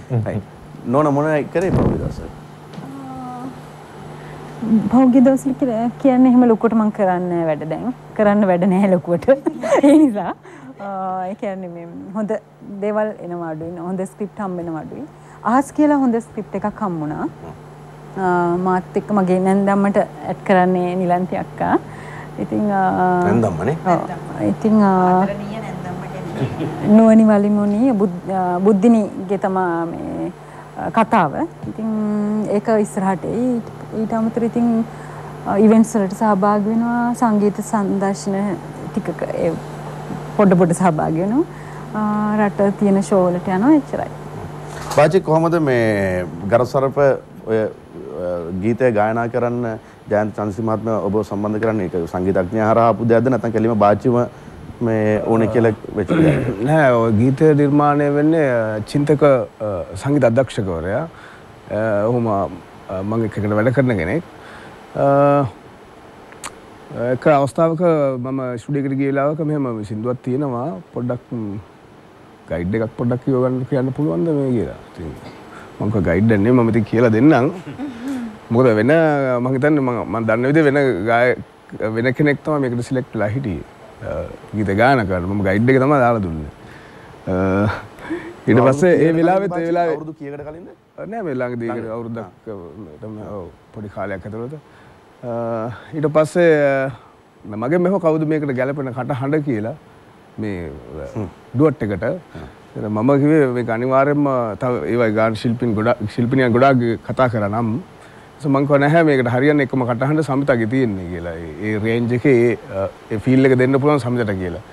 නෝන මොනවයි කරේ පොඩි දවසක්. භෝග්‍ය දවස් කියන්නේ එහෙම ලොකුවට මම කරන්නේ වැඩ දැන්. කරන්න වැඩ නැහැ ලොකුවට. ඒ නිසා ඒ කියන්නේ මේ හොඳ දේවල් එනවා අඩුයි. හොඳ ස්ක්‍රිප්ට් හම්බ වෙනවා අඩුයි. අහස් කියලා හොඳ ස්ක්‍රිප්ට් එකක් හම්බුණා. මාත් එක්ක මගේ නැන්දම්මට ඇඩ් කරන්නේ නිලන්ති අක්කා. ඉතින් නැන්දම්මනේ. ඉතින් නුවණි වලිමුණි බුද්ධිනීගේ තමයි මේ කතාව. ඉතින් ඒක ඉස්සරහට ඊට අමතරව ඉතින් ඉවෙන්ට්ස් වලට සහභාගී වෙනවා. සංගීත සංදර්ශන ටිකක පොඩ සහභාගී වෙනවා. රට තියෙන ෂෝ වලට යනවා එච්චරයි. බාජි කොහොමද මේ ගරසරප ඔය ගීතය ගායනා කරන්න ජයන්ත චන්ද්‍රසිංහ මහත්මයා ඔබ සම්බන්ධ කරන්නේ? ඒක සංගීතඥයා හරහා ආපු දෙයක්ද නැත්නම් කෙලිම බාජිම මේ ඕනේ කියලා වෙච්ච දෙයක්? නෑ ඔය ගීතය නිර්මාණය වෙන්නේ චින්තක සංගීත අධ්‍යක්ෂකවරයා. ඔහුම මම එකට වැඩ කරන කෙනෙක්. එක අවස්ථාවක මම ස්ටුඩියෝ එකට ගිය වෙලාවක මෙහෙම සින්දුවක් තියෙනවා පොඩ්ඩක් ගයිඩ් එකක් පොඩ්ඩක් කියන්න පුළුවන්ද මේ කියලා. ඉතින් මම කව ගයිඩ් එකක් නෙමෙයි මම ඉතින් කියලා දෙන්නම්. මොකද වෙන මම හිතන්නේ මම දන්න විදිහ වෙන කෙනෙක් තමයි මේකට සිලෙක්ට් වෙලා හිටියේ. ගීත ගාන කරන මම ගයිඩ් එක තමයි දාලා දුන්නේ. ඊට පස්සේ ඒ වෙලාවෙත් අවුරුදු කීයකට කලින්ද? නෑ මේ ළඟදී අවුරුද්දක් තමයි පොඩි කාලයක් ඇතුළත. ඊට පස්සේ මගේ මෙහෙම කවුද මේකට ගැලපෙන කටහඬ කියලා මේ ඩුවට් එකට මම කිව්වේ මේක අනිවාර්යයෙන්ම තව ඒ වගේ ගාන ශිල්පිනියන් ගොඩාක් කතා කරා නම් මම කිව්වා නැහැ මේකට හරියන්න එකම කටහඬ සමිතගේ තියෙන්නේ කියලා. ඒ රේන්ජ් එකේ ඒ ෆීල් එක දෙන්න පුළුවන් සමිතට කියලා.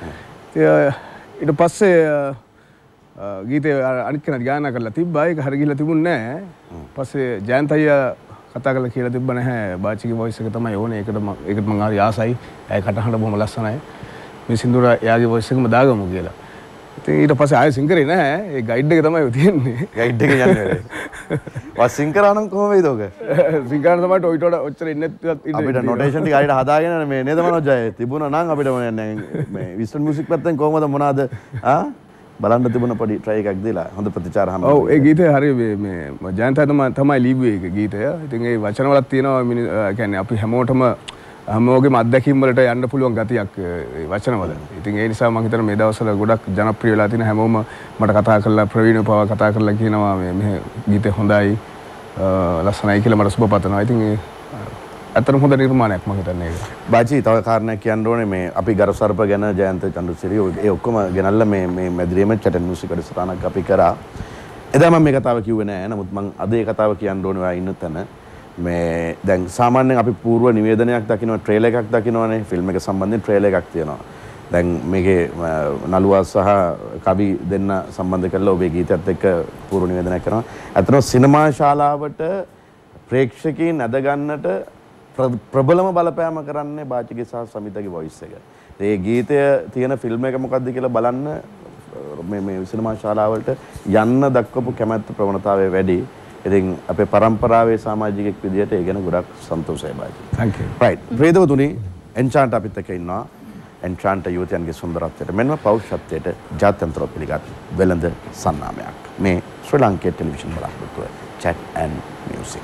ඊට පස්සේ ගීතේ අනිත් කෙනාට ගායනා කරලා තිබ්බා. ඒක හරිය ගිහලා තිබුණේ නැහැ. පස්සේ ජයන්ත අයියා කතා කරලා කියලා තිබ්බ නැහැ. බාචිගේ වොයිස් එක තමයි ඕනේ. ඒකට මම හරි ආසයි. ඒ කටහඬ බොහොම ලස්සනයි. මේ සින්දුර එයාගේ වොයිස් එකම දාගමු කියලා. ඉතින් ඊට පස්සේ ආයෙ සිංකරේ නැහැ. ඒ ගයිඩ් එක තමයි තියෙන්නේ. ගයිඩ් එක යන්නේ වැඩේ. වා සිංකරා නම් කොහොම වෙයිද ඔක? සිංකරා තමයි ඔයිට වඩා ඔච්චර ඉන්නේ අපිට නොටේෂන් ටික හරියට හදාගෙන මේ නේද මනෝජය තිබුණා නම් අපිට මේ විස්ටර්න් මියුසික් පැත්තෙන් කොහොමද මොනවාද බලන්න තිබුණ පොඩි ට්‍රයි එකක් දීලා හොඳ ප්‍රතිචාර හම්බ ඔව් ඒ ගීතය හරිය මේ ජයන්ත තමයි ලිව්වේ ඒක ගීතය. ඉතින් ඒ වචන වලක් තියෙනවා කියන්නේ අපි හැමෝගෙම අත්දැකීම් වලට යන්න පුළුවන් ගතියක් ඒ වචන වල. ඉතින් ඒ නිසා මම හිතනවා මේ දවස්වල ගොඩක් ජනප්‍රිය වෙලා තියෙන හැමෝම මට කතා කරලා ප්‍රවීණ පවා කතා කරලා කියනවා මේ ගීතය හොඳයි ලස්සනයි කියලා මට සුබ පතනවා. ඉතින් ඇත්තටම හොඳ නිර්මාණයක් මම හිතන්නේ ඒක. බාජි තව කාරණයක් කියන්න ඕනේ මේ අපි ගරසර්ප ගැන ජයන්ත චන්ද්‍රසිරි ඒ ඔක්කොම ගෙනල්ලා මේ මැදිරියම චැටන් මියුසික් වැඩසටහනක් අපි කරා. එදා මම මේ කතාව කිව්වේ නෑ. නමුත් මම අද ඒ කතාව කියන්න ඕනේ ඔයා ඉන්න තැන. මේ දැන් සාමාන්‍යයෙන් අපි පූර්ව නිවේදනයක් දකිනවා ට්‍රේලර් එකක් දකිනවනේ ෆිල්ම් එක සම්බන්ධයෙන් ට්‍රේලර් එකක් තියෙනවා. දැන් මේකේ නළුවා සහ කවි දෙන්න සම්බන්ධ කරලා ඔබේ ගීතයත් එක්ක පූර්ව නිවේදනයක් කරනවා. අතන සිනමා ශාලාවට ප්‍රේක්ෂකයන් ඇද ගන්නට ප්‍රබලම බලපෑම කරන්නේ බාචිගේ සහ සමිතගේ වොයිස් එක. ඒ ගීතය තියෙන ෆිල්ම් එක මොකද්ද කියලා බලන්න මේ සිනමා ශාලාවලට යන්න දක්වපු කැමැත්ත ප්‍රවණතාවය වැඩි. ඉතින් අපේ පරම්පරාවේ සමාජිකෙක් විදියට ඒ ගැන ගොඩක් සන්තෝෂයි බාජි. Thank you. Right. ප්‍රේදවතුනි එන්චාන්ට් අපිත් එක්ක ඉන්නවා. එන්චාන්ට් යුවතියන්ගේ සුන්දරත්වයට මෙන්ම පෞරුෂත්වයට ජාත්‍යන්තර පිළිගත් වෙළඳ සන්නාමයක්. මේ ශ්‍රී ලංකේ ටෙලිවිෂන් බලාපොරොත්තුව Chat and Music.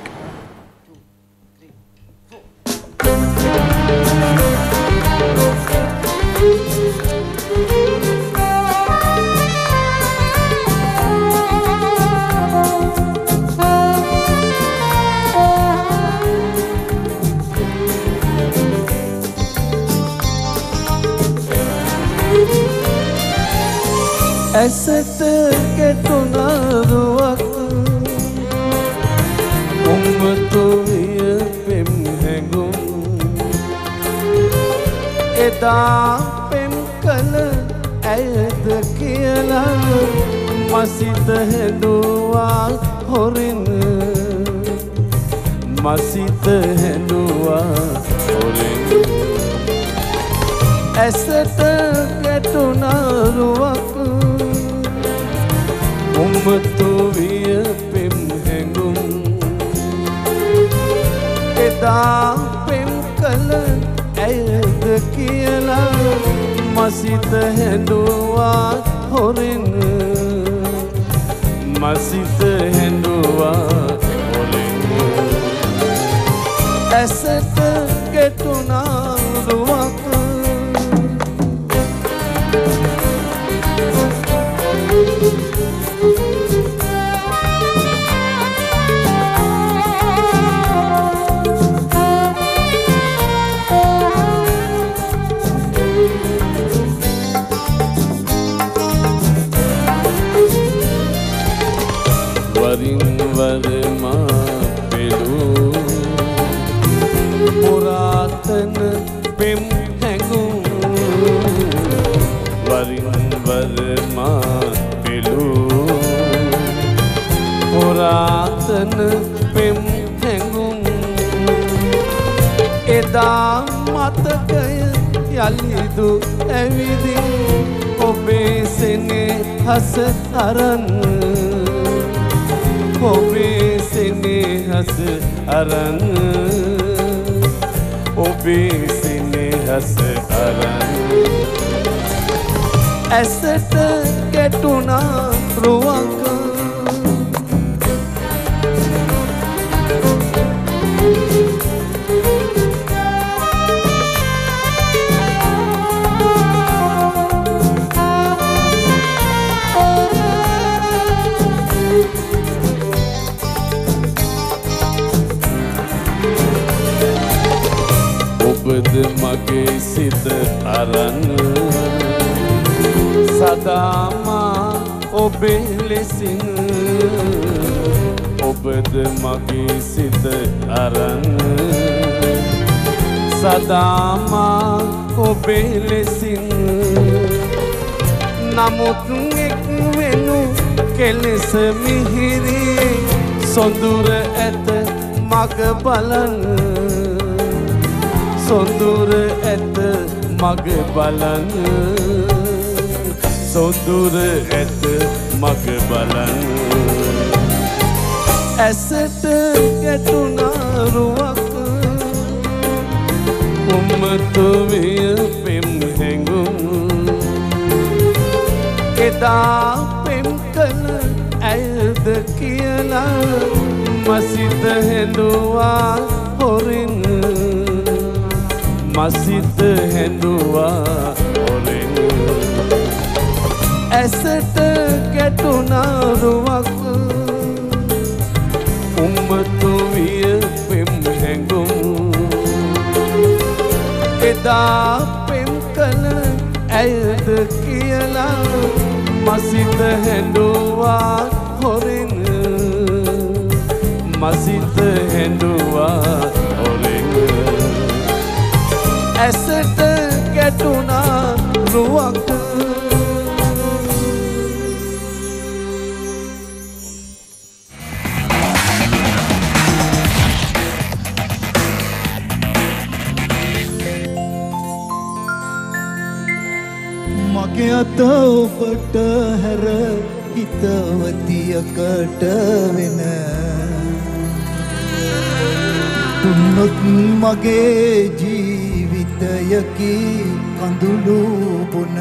ඇසට කෙටුනරුවක් උඹතුවිය පෙම් හැඟුම් එදා පෙම් කළ ඇයද කියලා මසිත හැඬුවා හොරින් මසිත හැඬුවා හොරින් ඇසට කෙටුනරුවක් උඹතුවිය පෙම් හැඟුම් එදා පෙම් කළ ඇයද කියලා මසිත හැඬුවා හොරින් මසිත හැඬුවා හොරින් ඇසට කෙටුනා රුවක් පෙම් හැඟුම් එදා මතකය යලිදු ඇවිදින් ඔබේ සෙනෙහස අරන් ඔබේ සෙනෙහස අරන් ඔබේ සෙනෙහස අරන් ඇසට ගැටුණා රුවක ඔබද මගේ සිත අරන් සදාමා ඔබේ ලෙසින් ඔබද මගේ සිත අරන් සදාමා ඔබේ ලෙසින් නමුත් එක් වෙනු කෙලෙස මිහිරි සොඳුර ඇත මග බලන් සොඳුර ඇත මග බලන් සොඳුර ඇත මග බලන් ඇසට ගැටුණා රුවක් උම්මතු විය පෙම් හැඟුම් එදා පෙම් කළ ඇයද කියලා මසිත හැඬුවා හොරින් මසිත හැඬුවා හොරින් ඇසට ගැටුණා රුවක් උම්මතු විය පෙම් හැඟුම් එදා පෙම් කළ ඇයද කියලා මසිත හැඬුවා හොරින් මසිත හැඬුවා හොරින් ඇසට ගැටුණා රුවක් මගේ අත ඔබට හැර හිතවතියකට වෙන තුන්නොත් මගේ ජීවිතයකි කඳුළු බොන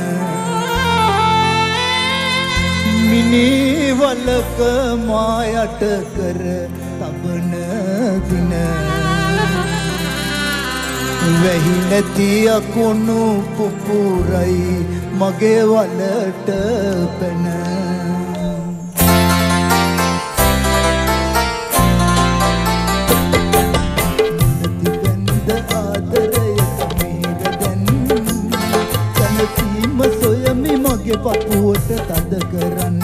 මිනිවලක මායට කර තබන දින වැහි නැති අකුණු පුපුරයි මගේ වලට පැන පපුවට තද කරන්න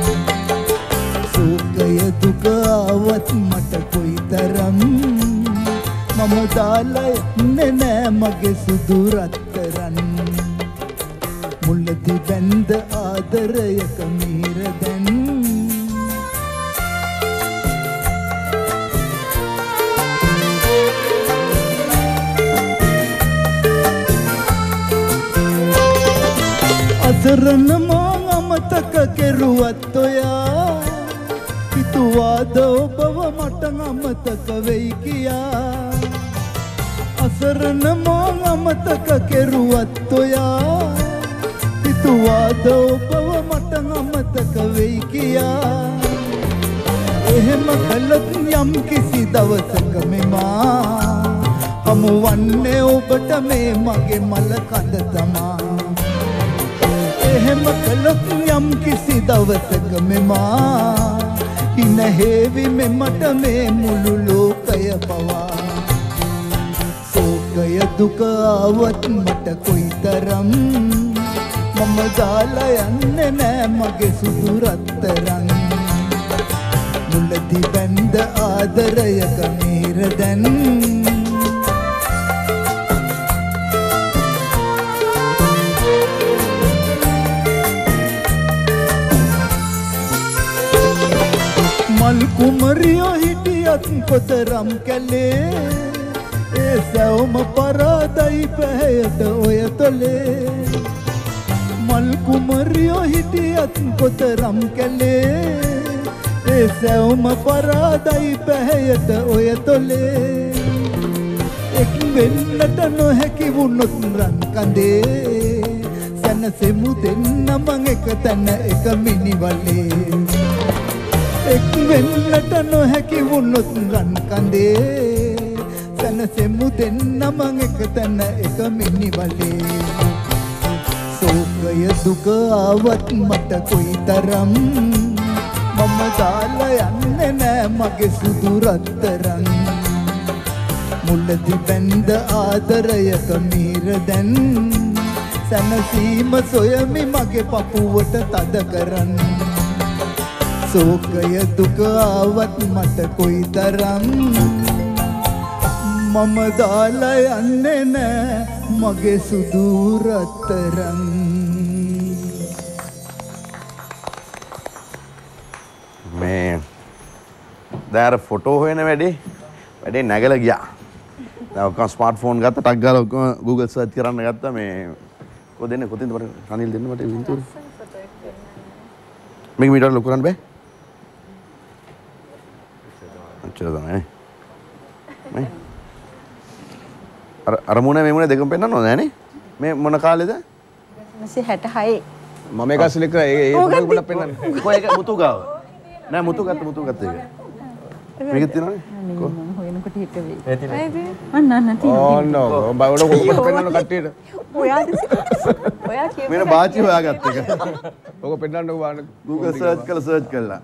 සෝකය දුක ආවත් මට කොයි තරම් මම දාලා යන්නේ නෑ මගේ සුදු රත්තරන් මුලදි බැඳ ආදරයක මිහිර දැන් අසරණ මං අමතක කෙරුවත් ඔයා හිතුවාද ඔබව මට අමතක වෙයි කියා අසරණ මං අමතක කෙරුවත් ඔයා හිතුවාද ඔබව මට අමතක වෙයි කියා එහෙම කළොත් යම් කිසි දවසක මෙමා හමුවන්නේ ඔබට මේ මගේ මල කඳ තමා එහෙම කළොත් යම් කිසි දවසක මෙමා ඉන හේවි මෙමට මේ මුළු ලෝකය පවා සෝකය දුක ආවත් මට කොයි තරම් මම දාලා යන්නේ නෑ මගේ සුදු රත්තරන් මුලදි බැඳ ආදරයක මිහිර දැන් මල් කුමරියෝ හිටියත් කොතරම් කැලේ ඒ සැවම පරාදයි පැහැයට ඔය තොලේ මල් කුමරියෝ හිටියත් කොතරම් කැලේ ඒ සැවම පරාදයි පැහැයට ඔය තොලේ එක් වෙන්නට නොහැකි වුණොත් රන් කඳේ සැනසෙමු දෙන්නමං එක තැන එක මිනිවලේ එක් වෙන්නට නොහැකි වුණොත් රන් කඳේ සැනසෙමු දෙන්නමං එක තැන එක මිනිවලේ සෝකය දුක ආවත් මට කොයිතරම් මම දාලා යන්නේ නෑ මගේ සුදු රත්තරන් මුලදි බැඳ ආදරයක මීර දැන් සැනසීම සොයමි මගේ පපුවට තද කරන් සෝකය දුක ආවත් මට කොයිතරම් මම දාලා යන්නේ නෑ මගේ සුදු රත්තරන් මේ දැන් ෆොටෝ හොයන වැඩේ නැගලා ගියා. දැන් ඔක්කොම ස්මාර්ට්ෆෝන් ගත්තා ටක් ගාලා ඔක්කොම Google සර්ච් කරන්න ගත්තා මේ කොහෙද දෙන්නේ කොතින්ද මට රනිල් දෙන්න මට වින්තුර. මේක මීටර ලොකු කරන්න බෑ. අච්චර තමයි. මේ අර මොනේ මේ මොනේ දෙකම පෙන්නන්න ඕනේ නෑනේ. මේ මොන කාලෙද? 1966. මම එක සිලෙක්ට් කරා ඒ පොඩක් පෙන්නන්න. කොයි එක මුතු ගාව? නෑ මුතු ගත්ත ඒක. මේකත් තියෙනවනේ. කො මම හොයනකොට හිටවේ. ඒ තියෙන්නේ. අන්න තියෙනවා. ඕ නෝ බවඩ කොහොමද පෙන්නන්න කට්ටියට. ඔයා කියපු මෙන්න බාචි හොයාගත්ත එක. ඔක පෙන්නන්නකෝ බලන්න Google සර්ච් කළා.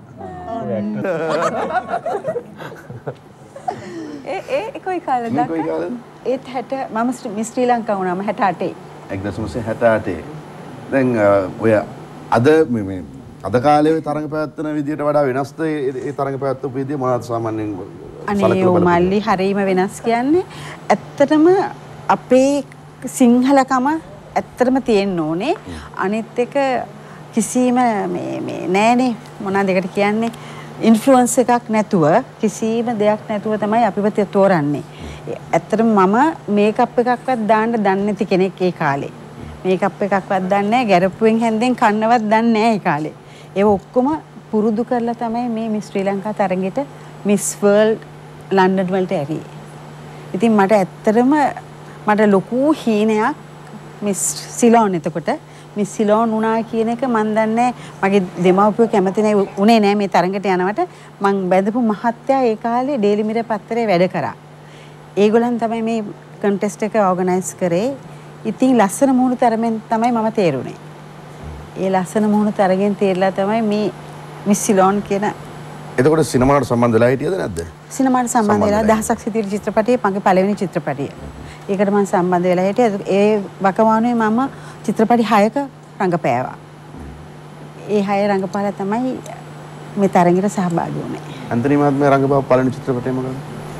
ඒ කොයි කාලෙද? කොයි කාලෙද? ඒත් 60 මම මිස් ශ්‍රී ලංකා වුණාම 68. 1968. දැන් ඔය අද මේ අද කාලේ තරඟ පැවැත්වන විදියට වඩා වෙනස්ද ඒ තරඟ පැවැත්වපු විදිය මොනවද සාමාන්‍යයෙන් අනේ මල්ලි හරීම වෙනස් කියන්නේ ඇත්තටම අපේ සිංහලකම ඇත්තටම තියෙන්න ඕනේ අනිත් එක කිසිම මේ නෑනේ මොනවාද ඒකට කියන්නේ ඉන්ෆ්ලුවන්ස් එකක් නැතුව කිසිම දෙයක් නැතුව තමයි අපිව තෝරන්නේ ඇත්තටම මම මේකප් එකක්වත් දාන්න දන්නේ නැති කෙනෙක් ඒ කාලේ මේකප් එකක්වත් දන්නේ නැහැ ගැරපුවෙන් හැන්දෙන් කන්නවත් දන්නේ නැහැ ඒ කාලේ ඒ ඔක්කොම පුරුදු කරලා තමයි මේ මිස් ශ්‍රී ලංකා තරගෙට මිස් වර්ල්ඩ් ලන්ඩන් වලට ඇරියේ. ඉතින් මට ඇත්තටම මට ලොකු හීනයක් මිස් සිලෝන් එතකොට මිස් සිලෝන් වුණා කියන එක මන් දන්නේ මගේ දෙමව්පියෝ කැමති නැහැ උනේ නැහැ මේ තරඟට යනවට මං බැඳපු මහත්තයා ඒ කාලේ ඩේලි මිරර් පත්තරේ වැඩ කරා. ඒගොල්ලන් තමයි මේ කන්ටෙස්ට් එක ඕගනයිස් කරේ. ඉතින් ලස්සන මුහුණු තරමෙන් තමයි මම තේරුනේ. ඒ ලස්සන මුහුණු තරගෙන් තේරලා තමයි මේ මිස් සිලෝන් කියන එතකොට සිනමාවට සම්බන්ධ වෙලා හිටියද නැද්ද? සිනමාවට සම්බන්ධ වෙලා දහසක් සිටින චිත්‍රපටයේ මගේ පළවෙනි චිත්‍රපටිය. ඒකට මම සම්බන්ධ වෙලා හිටියා. ඒ වකවානුවේ මම චිත්‍රපටි 6ක රංගපෑවා. ඒ 6 රංගපාලා තමයි මේ තරඟෙට සහභාගී වුණේ. ඇන්තනි මහත්මයා රංගපාව පළවෙනි චිත්‍රපටය මොකක්ද?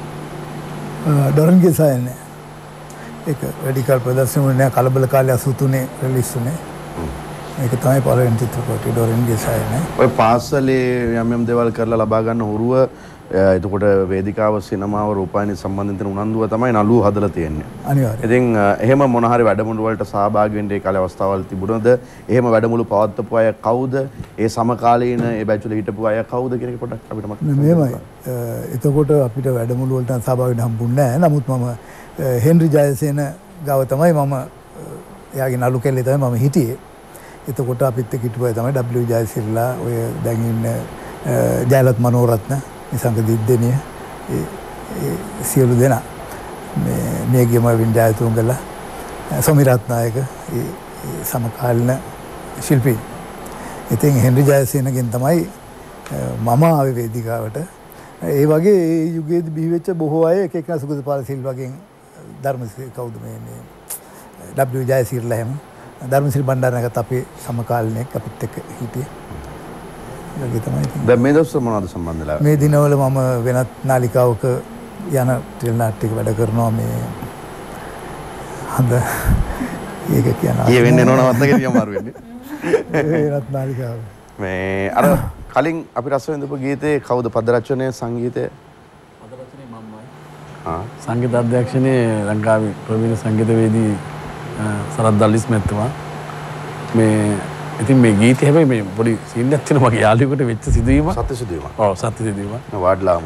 ඩොරන්ගේ සයන්නේ. ඒක රැඩිකල් ප්‍රදර්ශන වුණේ කලබල කාලේ 83 රිලීස් වුණේ. ඒක තමයි පළවෙනි චිත්‍රපටය ඩොරන්ගේ සයන්නේ. ඔය පාසලේ යම් දේවල් කරලා ලබා ගන්න හුරුව එතකොට වේදිකාව සිනමාව රූපాయని සම්බන්ධයෙන් තියෙන උනන්දුව තමයි නළුව හදලා තියෙන්නේ. අනිවාර්යයෙන්. ඉතින් එහෙම මොන හරි වැඩමුළු වලට සහභාගී වෙන්න ඒ කාලේ අවස්ථාවල් තිබුණද? එහෙම වැඩමුළු පවත්වපු අය කවුද? ඒ සමකාලීන ඒ බැච් වල හිටපු අය කවුද කියන එක පොඩ්ඩක් අපිට මතක මෙහෙමයි. එතකොට අපිට වැඩමුළු වලට සහභාගී වෙන්න හම්බුන්නේ නැහැ. නමුත් මම හෙන්රි ජයසේන ගාව තමයි මම එයාගේ නළු කෙල්ලේ තමයි මම හිටියේ. එතකොට අපිත් එක්ක හිටපු අය තමයි W ජයසිරිලා ඔය දැන් ඉන්න ජයලත් මනෝරත්න නිසංග දිද්දෙනිය ඒ සියලු දෙනා මේ ගියම වින්ජයතුංගල සොමිරත්නායක ඒ සමකාලීන ශිල්පී. ඉතින් හෙන්රි ජයසේනගෙන් තමයි මම ආවේ වේදිකාවට. ඒ වගේ ඒ යුගයේදී බිහි වෙච්ච බොහෝ අය එක එක සුගතපාල සිල්වාගෙන් ධර්මසිරි කවුද මේ W ජයසිරිලා හැම ධර්මසිරි බණ්ඩාරනායකත් අපේ සමකාලීනෙක් අපිත් එක්ක හිටියේ. දැන් මේ දවස්වල මොනවද සම්බන්ධ වෙලා? මේ දිනවල මම වෙනත් නාලිකාවක යන ටෙලි නාට්‍යයක වැඩ කරනවා මේ හඳ ඒක කියනවා. ඊයේ වෙන්නේ නෝනවත් එක කියම මාරු වෙන්නේ. වෙනත් නාලිකාව. මේ අර කලින් අපි රස විඳපු ගීතේ කවුද පද රචනය සංගීතය? පද රචනය මමයි. සංගීත අධ්‍යක්ෂණයේ ලංකාවේ ප්‍රවීණ සංගීතවේදී සරත් දල්ලිස් මැතිතුමා මේ ඉතින් මේ ගීතය හැබැයි මේ පොඩි සීන් එකක් තියෙනවා මගේ යාළුවෙකුට වෙච්ච සිදුවීම. සත්‍ය සිදුවීම. ඔව් සත්‍ය සිදුවීම. වාඩ්ලාමු.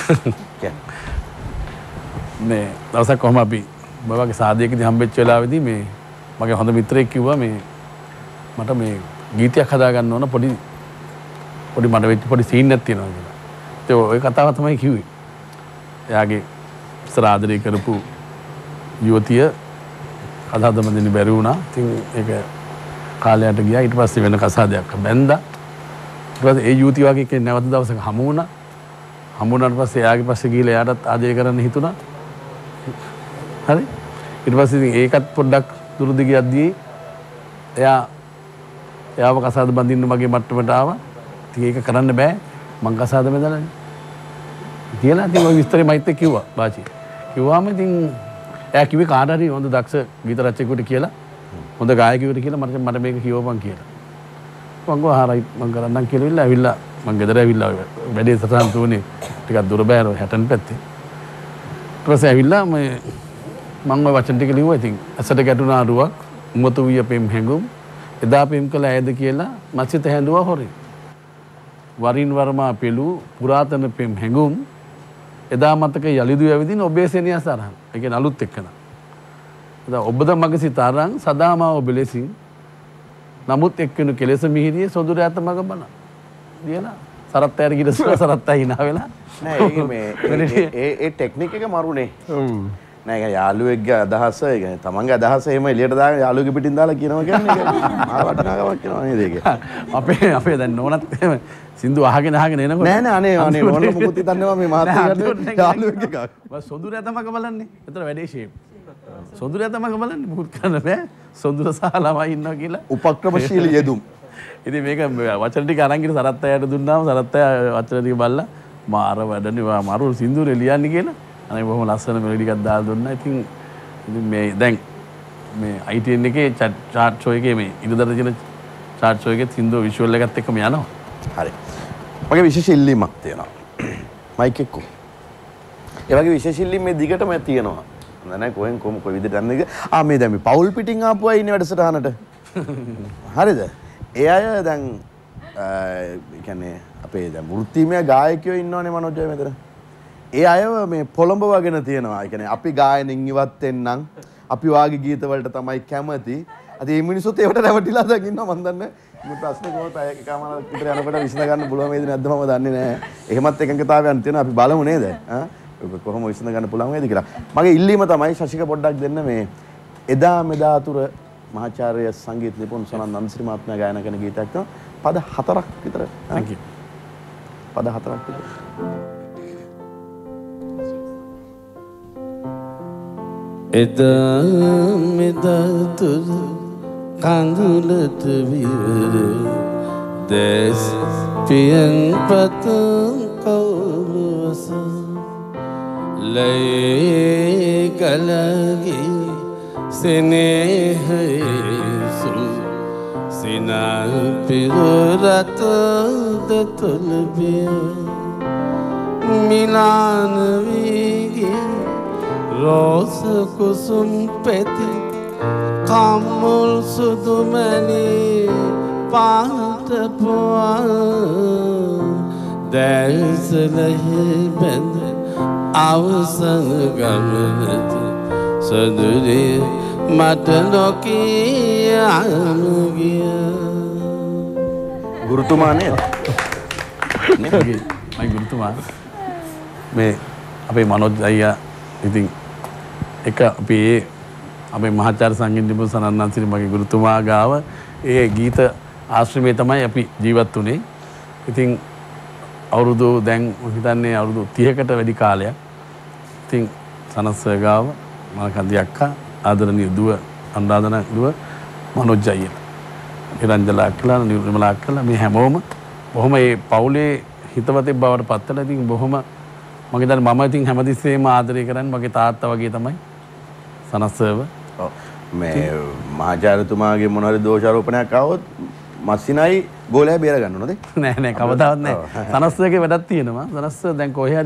මේ දවසක් කොහම අපි බබාගේ සාදයකදී හම්බෙච්ච වෙලාවේදී මේ මගේ හොඳ මිත්‍රයෙක් කිව්වා මේ මට මේ ගීතයක් හදා ගන්න ඕන පොඩි මට වෙච්ච පොඩි සීන් එකක් තියෙනවා කියලා. ඒ ඔය කතාව තමයි කිව්වේ. එයාගේ ඉස්සර ආදරය කරපු යුවතිය කතාවද මන්දින්න බැරි වුණා. ඉතින් ඒක කාලයට ගියා. ඊට පස්සේ වෙන කසාදයක් බැන්දා. ඊට පස්සේ ඒ යුවතිය වගේ කෙනෙක් නැවත දවසක හමු වුණා. හමු වුණාට පස්සේ එයාගේ පස්සේ ගිහලා එයාටත් ආදරය කරන්න හිතුණා. හරි. ඊට පස්සේ ඉතින් ඒකත් පොඩ්ඩක් දුරු දිග යද්දී එයාව කසාද බඳින්න මගේ මට්ටමට ආවා. ඉතින් ඒක කරන්න බෑ. මං කසාද බඳලානේ. කියලා ඉතින් ඔය විස්තරේ මයිත් එක්ක කිව්වා බාචි. කිව්වාම ඉතින් එයා කිව්වේ කාට හරි හොඳ දක්ෂ ගීත රචකයෙකුට කියලා හොඳ ගායකයෙකුට කියලා මට මේක කියවපන් කියලා. මං ගෝ හරයි මං කරන්නම් කියලා ඉල්ල ඇවිල්ලා මං ගෙදර ඇවිල්ලා වැඩේ සටහන් තුනේ ටිකක් දුර බෑර 60 පැත්තේ. ඊට පස්සේ ඇවිල්ලා මං ඔය වචන ටික ලිව්වා. ඉතින් ඇසට ගැටුණා රුවක් උමතු විය පෙම් හැඟුම් එදා පෙම් කළ ඇයද කියලා මසිත හැඬුවා හොරේ. වරින් වරමා පෙළු පුරාතන පෙම් හැඟුම් එදා මතක යලිදු ඇවිදින ඔබේ සෙනිය සරහන්. ඒ කියන්නේ අලුත් එක්කන. එදා ඔබද මග සිතාරං සදාමා ඔබ ලෙසින් නමුත් එක්කෙනු කෙලෙස මිහිරියේ සොඳුර ඇත මග බන. දියලා සරත් ඇර ගිර සරත් ඇයි නා වෙලා. නෑ ඒක මේ ඒ ටෙක්නික් එක මරුනේ. නෑ ඒක යාළුවෙක්ගේ අදහස ඒ කියන්නේ තමන්ගේ අදහස එහෙම එළියට දාගෙන යාළුවෙගේ පිටින් දාලා කියනවා කියන්නේ මා වටිනාකමක් කියනවා නේද ඒක. අපේ දැන් නෝනත් එහෙම සින්දු අහගෙන එනකොට නෑ අනේ නෝන මොකුත් හිතන්නේ මේ මහත්තයා යාළුවෙක් එකක්. බස් සොඳුර ඇතමක බලන්නේ. එතන වැඩේ ෂේප්. සොඳුර ඇතමක බලන්නේ මුකුත් කරන්න බෑ. සොඳුර සහ ළමයි ඉන්නවා කියලා උපක්‍රමශීලී යෙදුම්. ඉතින් මේක වචන ටික අරන් ගිහින් සරත් අයට දුන්නාම සරත් අය වචන ටික බලලා මාර වැඩනේ මාරු සින්දුරේ ලියන්නේ කියලා අනේ බොහොම ලස්සන මෙලඩි එකක් දාලා දුන්නා. ඉතින් මේ දැන් මේ ITN එකේ chart show එකේ මේ ඉරදර දින chart show එකේ සින්දුව visual එකත් එක්කම යනවා. හරි. මගේ විශේෂ ඉල්ලීමක් තියෙනවා. මයික් එක්ක. ඒ වගේ විශේෂ ඉල්ලීම් මේ දිගටම තියෙනවා. නෑ කොහෙන් කොයි විදිහට යන්නේ මේ දැන් මේ පවුල් පිටින් ආපු අය ඉන්නේ වැඩසටහනට. හරිද? ඒ අය දැන් කියන්නේ අපේ දැන් වෘත්තීමය ගායකයෝ ඉන්නවනේ මනෝජය මෙතන. ඒ අයව මේ පොළඹවගෙන තියෙනවා. ඒ කියන්නේ අපි ගායනෙන් ඉවත් වෙන්නම්. අපි වාගේ ගීත වලට තමයි කැමති. අද මේ මිනිස්සුත් ඒවට රැවටිලා දැන් ඉන්නවා මන් දන්නේ. මේ ප්‍රශ්නේ කොහොමද පැය එකමාරක් විතර යනකොට විසඳ ගන්න පුළුවන් වේද නැද්ද මම දන්නේ නැහැ. එහෙමත් එකඟතාවයන් තියෙනවා. අපි බලමු නේද? කොහොම විසඳ ගන්න පුළුවන් වේද කියලා. මගේ ඉල්ලීම තමයි ශශික පොඩ්ඩක් දෙන්න මේ එදා මෙදා තුර මහාචාර්ය සංගීත නිපුන් සනන් නන්සිරි මහත්මයා ගායනා කරන ගීතයක් තමයි පද 4ක් විතර. Thank you. පද 4ක් විතර. එදා මෙදා තුර කඳුලට විවර දැස් පියන් පතන් කවුරුවස ලයේ ගලගී සෙනෙහයසු සිනල් පිරුරත දතුලබිය මිලාන වීගී රෝස කුසුම් පෙති කම්මුල් සුදුමැලි පාට පුවා දැල්සලහි බැඳ අවසන ගමනට සඳුරේ මට නොකියාම ගිය ගුරුතුමා නේද? මගේ ගුරුතුමා මේ අපේ මනෝජ් අයියා ඉතින් එක අපේ මහාචාර්ය සංගීත නිපුණ සනන් නන්සිරි මගේ ගුරුතුමා ගාව ඒ ගීත ආශ්‍රමයේ තමයි අපි ජීවත් වුනේ. ඉතින් අවුරුදු දැන් හිතන්නේ අවුරුදු 30කට වැඩි කාලයක්. ඉතින් සනස් ගාව මලකන්දි අක්කා ආදරණීය දුව අනුරාධන දුව මනෝජ් අයියා නිරංජලා අක්කලා නිර්මලා අක්කලා මේ හැමෝම බොහොම මේ පවුලේ හිතවතෙක් බවට පත් වෙලා ඉතින් බොහොම මම හිතන්නේ මම ඉතින් හැමතිස්සෙම ආදරය කරන්නේ මගේ තාත්තා වගේ තමයි සනස්සව. ඔව් මේ මහාචාර්යතුමාගේ මොන හරි දෝෂාරෝපණයක් ආවොත් මස්සිනයි ගෝලයා බේර ගන්න ඕනද? නෑ කවදාවත් නෑ. සනස්සගේ වැඩක් තියෙනවා. සනස්ස දැන් කොහේ හරි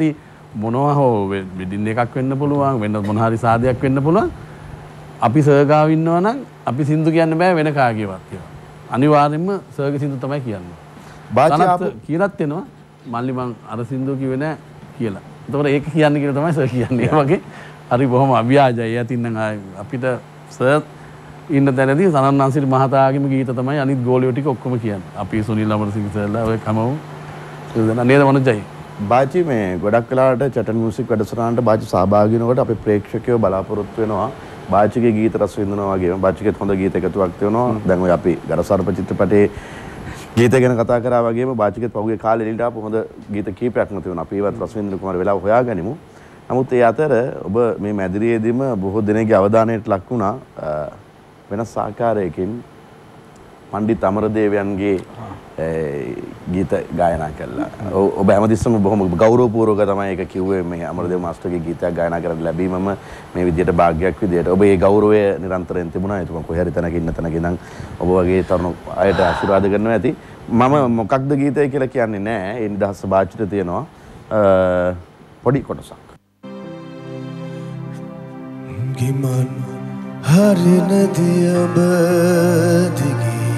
මොනවා හෝ වෙඩින් එකක් වෙන්න පුළුවන් වෙන මොන හරි සාදයක් වෙන්න පුළුවන් අපි සර්ගාව ඉන්නවා නම් අපි සින්දු කියන්න බෑ වෙන කාගේවත් කියලා. අනිවාර්යෙන්ම සර්ගේ සින්දු තමයි කියන්නේ. සනත් කියලාත් එනවා මල්ලි මං අර සින්දු කිව්වේ නෑ කියලා. එතකොට ඒක කියන්න කියලා තමයි සර් කියන්නේ. ඒ වගේ හරි බොහොම අභ්‍යාජයි. යතින් නම් අපිට සර් ඉන්න තැනදී සනන්නාන්සිරි මහතාගේම ගීත තමයි අනිත් ගෝලියෝ ටික ඔක්කොම කියන්නේ. අපි සුනිල් අමරසිංහ සර්ලා ඔය කමව නේද මොනජයි. බාචි මේ ගොඩක් වෙලාවට චැටන් මියුසික් වැඩසටහනට බාචි සහභාගී වෙනකොට අපි ප්‍රේක්ෂකයෝ බලාපොරොත්තු වෙනවා බාචිගේ ගීත රස විඳිනවා වගේම බාචිගෙත් හොඳ ගීත එකතුවක් තියෙනවා. දැන් ඔය අපි ගරසර්ප චිත්‍රපටයේ ගීත ගැන කතා කරා වගේම බාචිගෙත් පහුගිය කාලේ එළියට ආපු හොඳ ගීත කීපයක්ම තියෙනවා. අපි ඒවත් රසවින්දන කුමාර වෙලාව හොයාගනිමු. නමුත් ඒ අතර ඔබ මේ මැදිරියේදීම බොහෝ දෙනෙක්ගේ අවධානයට ලක් වුණා වෙනස් ආකාරයකින් පණ්ඩිත් අමරදේවයන්ගේ ගීත ගායනා කළා. ඔබ හැමතිස්සම බොහොම ගෞරවපූර්වක තමයි ඒක කිව්වේ මේ අමරදේව මාස්ටර්ගේ ගීතයක් ගායනා කරන්න ලැබීමම මේ විදියට වාග්යක් විදියට. ඔබ මේ ගෞරවය නිරන්තරයෙන් තිබුණා. ඒක කොහේ හරි තැනක ඉන්න තැනක ඉඳන් ඔබ වගේ තරුණ අයට ආශිර්වාද කරනවා ඇති. මම මොකක්ද ගීතය කියලා කියන්නේ නෑ. ඒ නිදහස් බාච්චිට තියෙනවා පොඩි කොටසක්. ගිමන් හරින දියබ දිගේ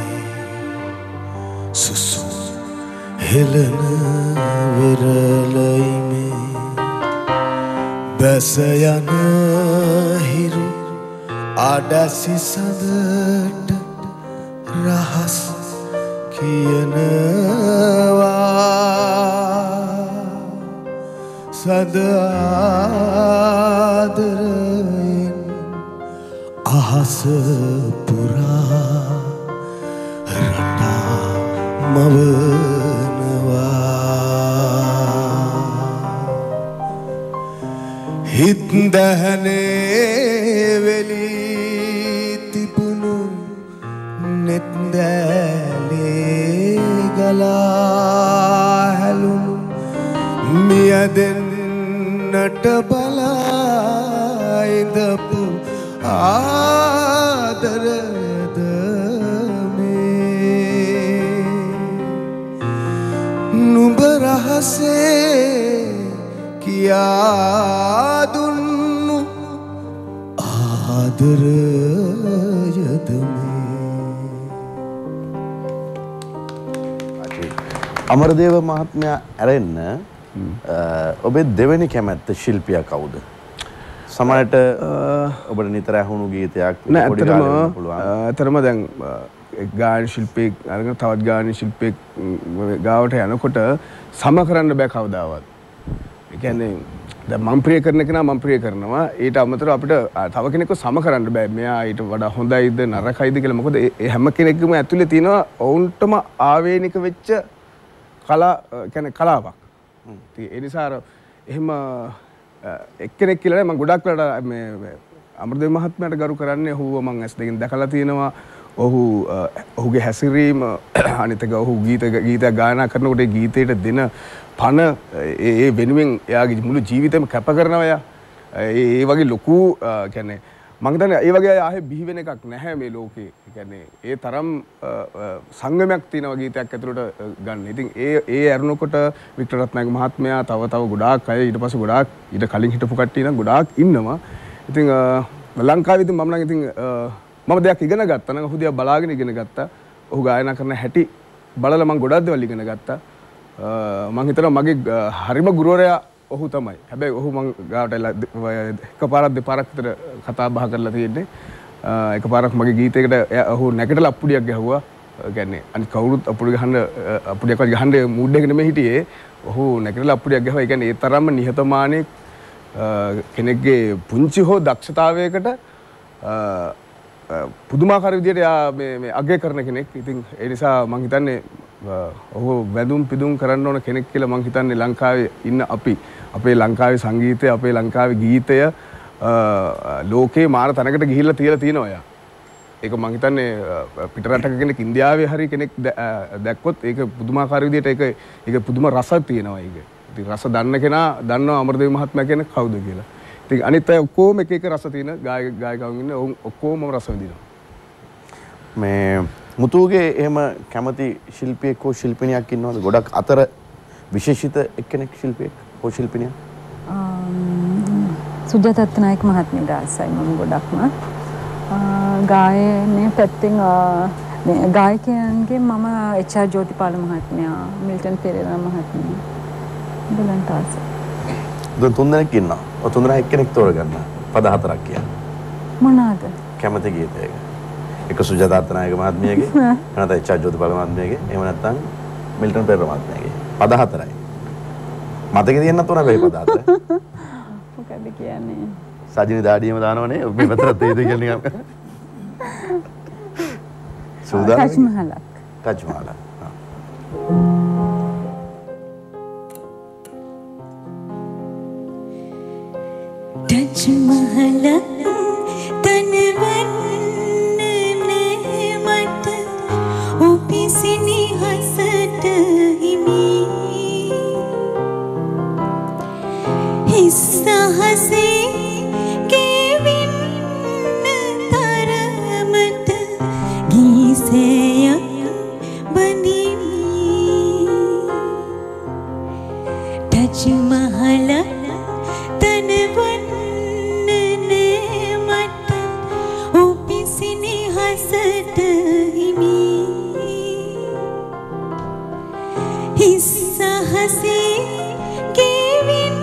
සුසු හෙලන විරලයි මේ බැස යන හිරු ආඩසි සඳට රහස් කියනවා සදාදරයෙන් අහස පුරා රටා මවනවා හිත් දහනේ වෙලී තිබුණු නෙත් දැලේ ගලා හැලුණු මියදෙන්නට බලා ඉඳපු ආදරද මේ නුඹ රහසේ කියා දුන්නු ආදරයද අමරදේව මහත්මයා ඇරෙන්න ඔබේ දෙවෙනි කැමැත්ත ශිල්පියා කවුද? සමහරට ඔබට නිතර ඇහුණු ගීතයක් පොඩි කාලේ වෙන්න පුළුවන්. ඇතරම දැන් ගායන ශිල්පියෙක් අරගෙන තවත් ගායන ශිල්පියෙක් ගාවට යනකොට සම කරන්න බෑ කවදාවත්. ඒ කියන්නේ දැන් මම ප්‍රිය කරන කෙනා මම ප්‍රිය කරනවා. ඊට අමතරව අපිට තව කෙනෙක්ව සම කරන්න බෑ. මෙයා ඊට වඩා හොඳයිද නරකයිද කියලා. මොකද ඒ හැම කෙනෙක්ගේම ඇතුලේ තියෙනවා ඔවුන්ටම ආවේනික වෙච්ච කලාවක්. ඒ නිසා එහෙම එක්කෙනෙක් කියලා මම ගොඩක් වෙලාට මේ අමරදේව මහත්මයාට ගරු කරන්නේ ඔහුව මම ඇස් දෙකෙන් දැකලා තියෙනවා. ඔහුගේ හැසිරීම අනිත් එක ඔහු ගීතයක් ගායනා කරනකොට ඒ ගීතයට දෙන පණ ඒ වෙනුවෙන් එයාගේ මුළු ජීවිතේම කැප කරනවා එයා. ඒ වගේ ලොකු කියන්නේ මම හිතන්නේ ඒ වගේ ආයේ බිහි වෙන එකක් නැහැ මේ ලෝකේ. ඒ කියන්නේ ඒ තරම් සංගමයක් තියෙනවා ගීතයක් ඇතුළට ගන්න. ඉතින් ඒ ඇරුණකොට වික්ටර් රත්නායක මහත්මයා තව ගොඩාක් අය ඊට පස්සේ ගොඩාක් ඊට කලින් හිටපු කට්ටිය නම් ගොඩාක් ඉන්නවා. ඉතින් ලංකාවේ ඉතින් මම නම් ඉතින් මම දෙයක් ඉගෙන ගත්තා නම් ඔහු දිහා බලාගෙන ඉගෙන ගත්තා. ඔහු ගායනා කරන හැටි බලලා මම ගොඩක් දේවල් ඉගෙන ගත්තා. මම හිතනවා මගේ හරිම ගුරුවරයා ඔහු තමයි. හැබැයි ඔහු මං ගාවට එකපාරක් දෙපාරක් විතර කතා බහ කරලා තියෙන්නේ. එකපාරක් මගේ ගීතයකට ඔහු නැගිටලා අප්පුඩියක් ගැහුවා. ඒ කියන්නේ අනිත් කවුරුත් අප්පුඩියක් ගහන්න මූඩ් එක නෙමෙයි හිටියේ. ඔහු නැගිටලා අප්පුඩියක් ගැහුවා. ඒ කියන්නේ ඒ තරම්ම නිහතමානී කෙනෙක්ගේ පුංචි හෝ දක්ෂතාවයකට පුදුමාකාර විදියට යා මේ අගය කරන කෙනෙක්. ඉතින් ඒ නිසා මං හිතන්නේ ඔහු වැඳුම් පිදුම් කරන්න ඕන කෙනෙක් කියලා මං හිතන්නේ ලංකාවේ ඉන්න අපේ ලංකාවේ සංගීතය අපේ ලංකාවේ ගීතය ලෝකේ මාර තැනකට ගිහිල්ලා තියලා තියෙනවා එයා. ඒක මං හිතන්නේ පිටරටක කෙනෙක් ඉන්දියාවේ හරි කෙනෙක් දැක්කොත් ඒක පුදුමාකාර විදියට ඒක පුදුම රසක් තියෙනවා ඒක. ඉතින් රස දන්න කෙනා දන්නවා අමරදේව මහත්මයා කියන්නේ කවුද කියලා. ඉතින් අනිත් අය ඔක්කොම එක රස තියෙන ගායකයන් ඉන්නේ ඔක්කොම රස විඳිනවා. මේ මුතුගේ එහෙම කැමති ශිල්පියෙක් හෝ ශිල්පිනියක් ඉන්නවද? ගොඩක් අතර විශේෂිත එක්කෙනෙක් ශිල්පියෙක් හෝ ශිල්පිනියක්? සුජාත අත්තනායක මහත්මියට ආසයි මම ගොඩක්ම. ගායනය පැත්තෙන් ගායකයන්ගේ මම එච්.ආර්. ජෝතිපාල මහත්මයා, මිල්ටන් පෙරේරා මහත්මයා බලන්ට ආසයි. දැන් 3 දෙනෙක් ඉන්නවා. ඔය 3 දෙනා එක්කෙනෙක් තෝරගන්න. පද 4ක් කියන්න. මොනවාද? කැමති ගීතයක. එක සුජාත අත්තනායක මහත්මියගේ, නැත්නම් එච්.ආර්. ජෝතිපාල මහත්මියගේ, එහෙම නැත්නම් මිල්ටන් පෙරේරා මහත්මයාගේ. පද 4යි. මතකේ තියෙන්නත් උනා වෙයි පද 4. මොකද කියන්නේ? සජිනි දාඩියම දානවනේ. මේ පැත්තට තේද කියලා නිකන්. සූදානම්. ටච් මහලක්. ටච් මහලක්. ටච් මහලක් තනවන්න මට උපිසිනි හසට හිමි හිස්සහසේ ගෙවින්න තරමට ගීසයක් බඳිමි ටච් මහලක් තනවන්න මට උපිසිනි හසට හිමි හිස්සහසේ ගෙවින්න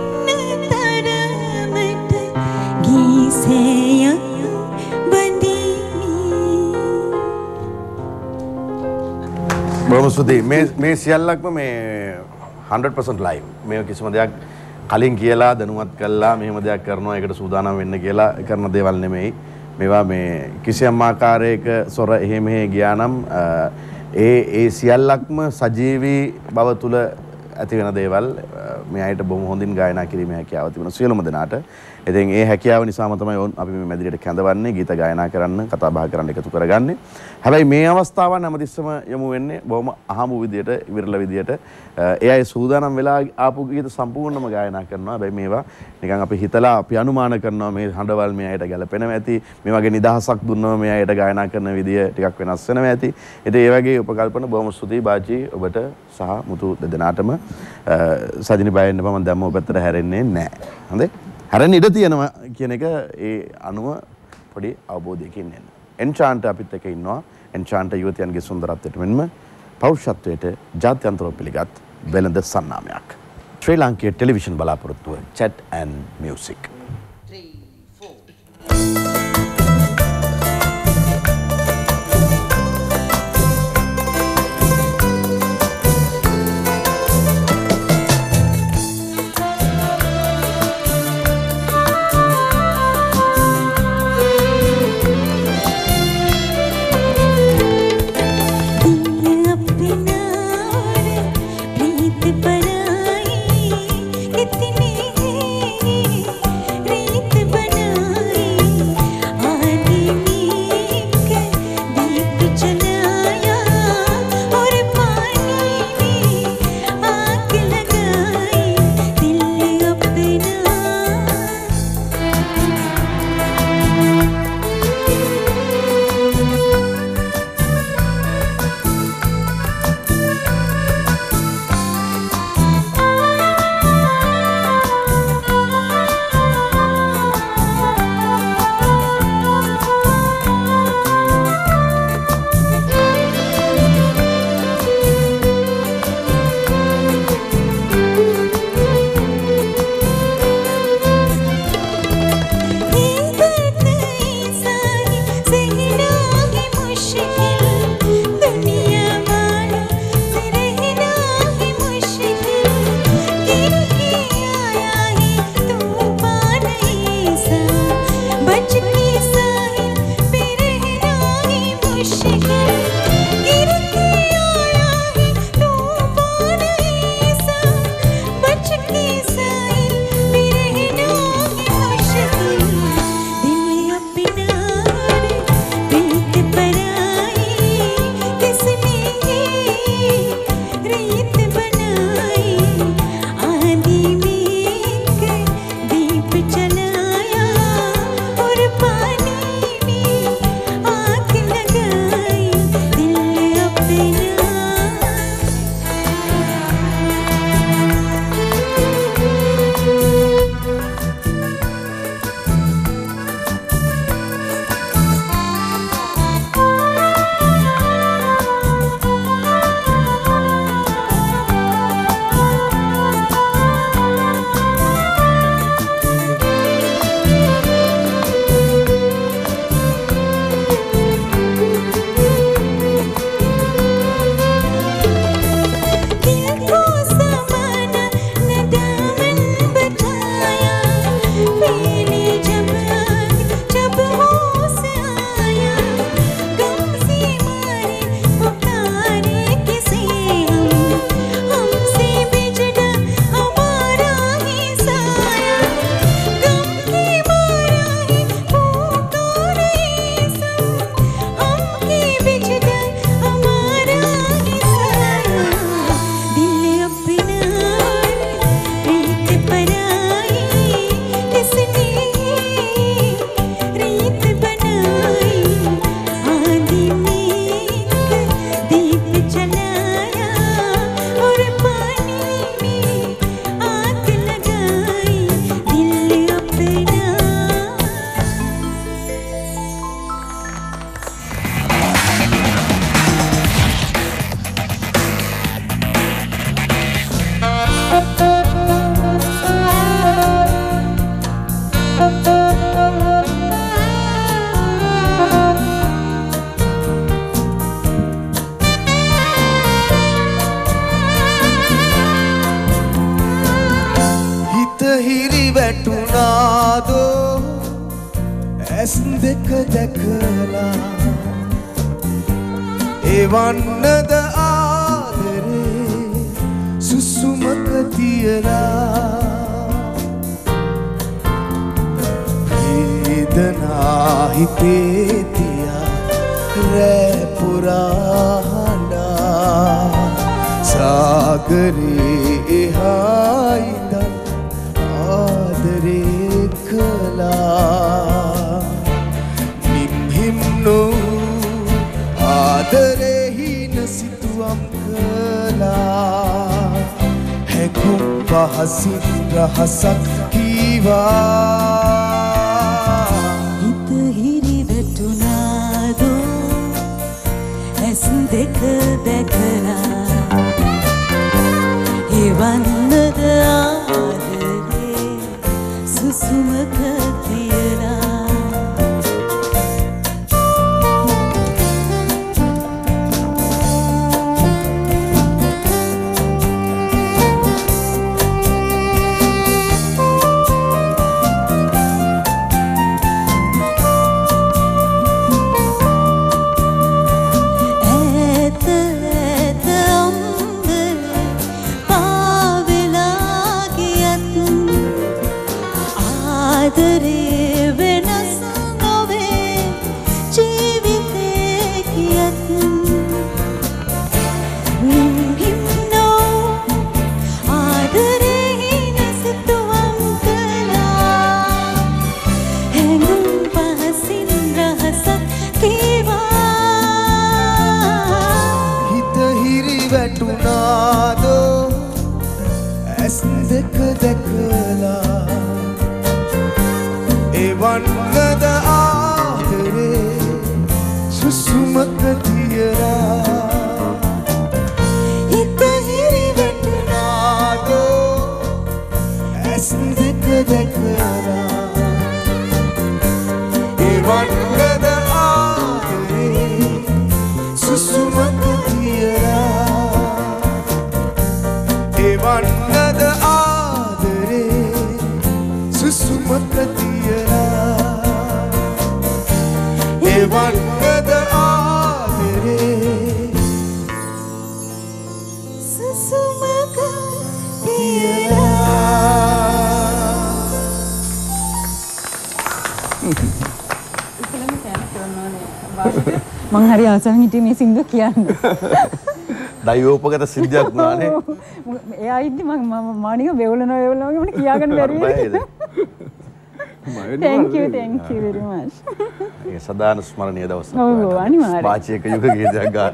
තරමට ගීසයක් බඳිමි. බොහොම ස්තුතියි. මේ සියල්ලක්ම මේ 100% live. මේ කිසිම දෙයක් කලින් කියලා දැනුවත් කළා මෙහෙම දෙයක් කරනවා ඒකට සූදානම් වෙන්න කියලා කරන දේවල් නෙමෙයි. මේවා මේ කිසියම් ආකාරයක සොර එහෙ මෙහෙ ගියා නම් ඒ සියල්ලක්ම සජීවී බව තුල ඇති වෙන දේවල්. මේ අයට බොහොම හොඳින් ගායනා කිරීමේ හැකියාව තිබුණා සියලුම දෙනාට. ඉතින් ඒ හැකියාව නිසාම තමයි අපි මේ මැදිරියට කැඳවන්නේ, ගීත ගායනා කරන්න, කතා බහ කරන්න එකතු කරගන්නේ. හැබැයි මේ අවස්ථාවන් හැමතිස්සම යමු වෙන්නේ බොහොම අහඹු විදියට, විරල විදියට. ඒ අය සූදානම් වෙලා ආපු ගීත සම්පූර්ණම ගායනා කරනවා. හැබැයි මේවා නිකන් අපි හිතලා අපි අනුමාන කරනවා මේ හඬවල් මේ අයට ගැලපෙනවා ඇති. මේ වගේ නිදහසක් දුන්නම මේ අයට ගායනා කරන විදිය ටිකක් වෙනස් වෙනවා ඇති. ඉතින් ඒ වගේ උපකල්පන බොහොම ස්තුතියි බාජි ඔබට සහ මුතු දෙදෙනාටම. සජිනි බය වෙන්න මම දැම්ම ඔබ පැත්තට හැරෙන්නේ නැහැ. හොඳේ? හැරෙන්න ඉඩ තියෙනවා කියන එක ඒ අනුව පොඩි අවබෝධයකින් එන්න. එන්චාන්ට් අපිත් එක්ක ඉන්නවා. එන්චාන්ට් යුවතියන්ගේ සුන්දරත්වයට මෙන්ම පෞරුෂත්වයට ජාත්‍යන්තරව පිළිගත් වෙළඳ සන්නාමයක්. ශ්‍රී ලාංකේය ටෙලිවිෂන් බලාපොරොත්තුව Chat and Music. 3, 4 प्रीत पराई इतनी है දුනාදෝ ඇස් දෙක දැකලා එවන්නද ආදරේ සුසුමක තියලා වේදනා හිතේ තියා රැ පුරා හඬා සාගරේ එහා ඉඳන් ආදරේ කළා නිම්හිම්නෝ ආදරෙහි නසිතුවම් කළා හැකුම් පහසින් රහසක් කීවා හිත හිරි වැටුණාදෝ ඇස් දෙක දැකලා එවන්නද ආදරේ සුසුමක තියලා එවන්නද ආදරේ සුසුමක තියලා හිත හිරි වැටුණාදෝ ඇස් දෙක දැකලා එවන්නද ආදරේ සුසුමක තියලා එවන්නද ආදරේ සුසුමක එවන්නද ආදරේ සුසුමක මං හරි ආසන් හිටියේ මේ සින්දුව කියන්න. දයෝපගත සිද්ධියක් නානේ. එයා ඉද්දි මම මානික වෙවුලනවා වගේ කියාගන්න බැරි වෙයි. Thank you very much. ඒ සදාන ස්මරණීය දවසක්. ඔව් අනිවාර්යයෙන්. බාචියක යුග ගීතයක් ගන්න.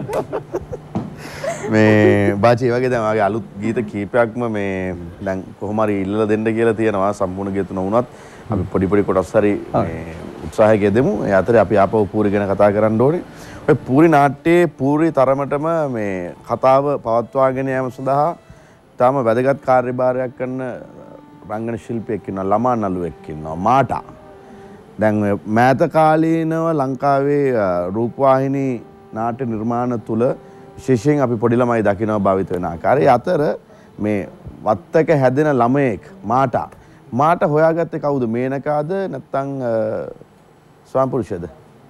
මේ බාචි වගේ දැන් ආගේ අලුත් ගීත කීපයක්ම මේ දැන් කොහොම හරි ඉල්ලලා දෙන්න කියලා තියෙනවා සම්පූර්ණ ගීත නොවුනත් අපි පොඩි පොඩි කොටස් හරි මේ උත්සාහය දෙමු. ඒ අතරේ අපි ආපහු පූරි ගැන කතා කරන්න ඕනේ. ඔය පූරි නාට්‍යයේ පූරි තරමටම මේ කතාව පවත්වාගෙන යාම සඳහා තාම වැදගත් කාර්යභාරයක් කරන රංගන ශිල්පියෙක් ඉන්නවා, ළමා නළුවෙක් ඉන්නවා, මාටා. දැන් මෑත කාලීනව ලංකාවේ රූපවාහිනී නාට්‍ය නිර්මාණ තුල විශේෂයෙන් අපි පොඩි ළමයි දකිනවා භාවිත වෙන ආකාරය අතර මේ වත්තක හැදෙන ළමයෙක් මාටා. මාටා හොයාගත්තේ කවුද? මේනකාද නැත්නම් ස්වාම්පුරුෂයද?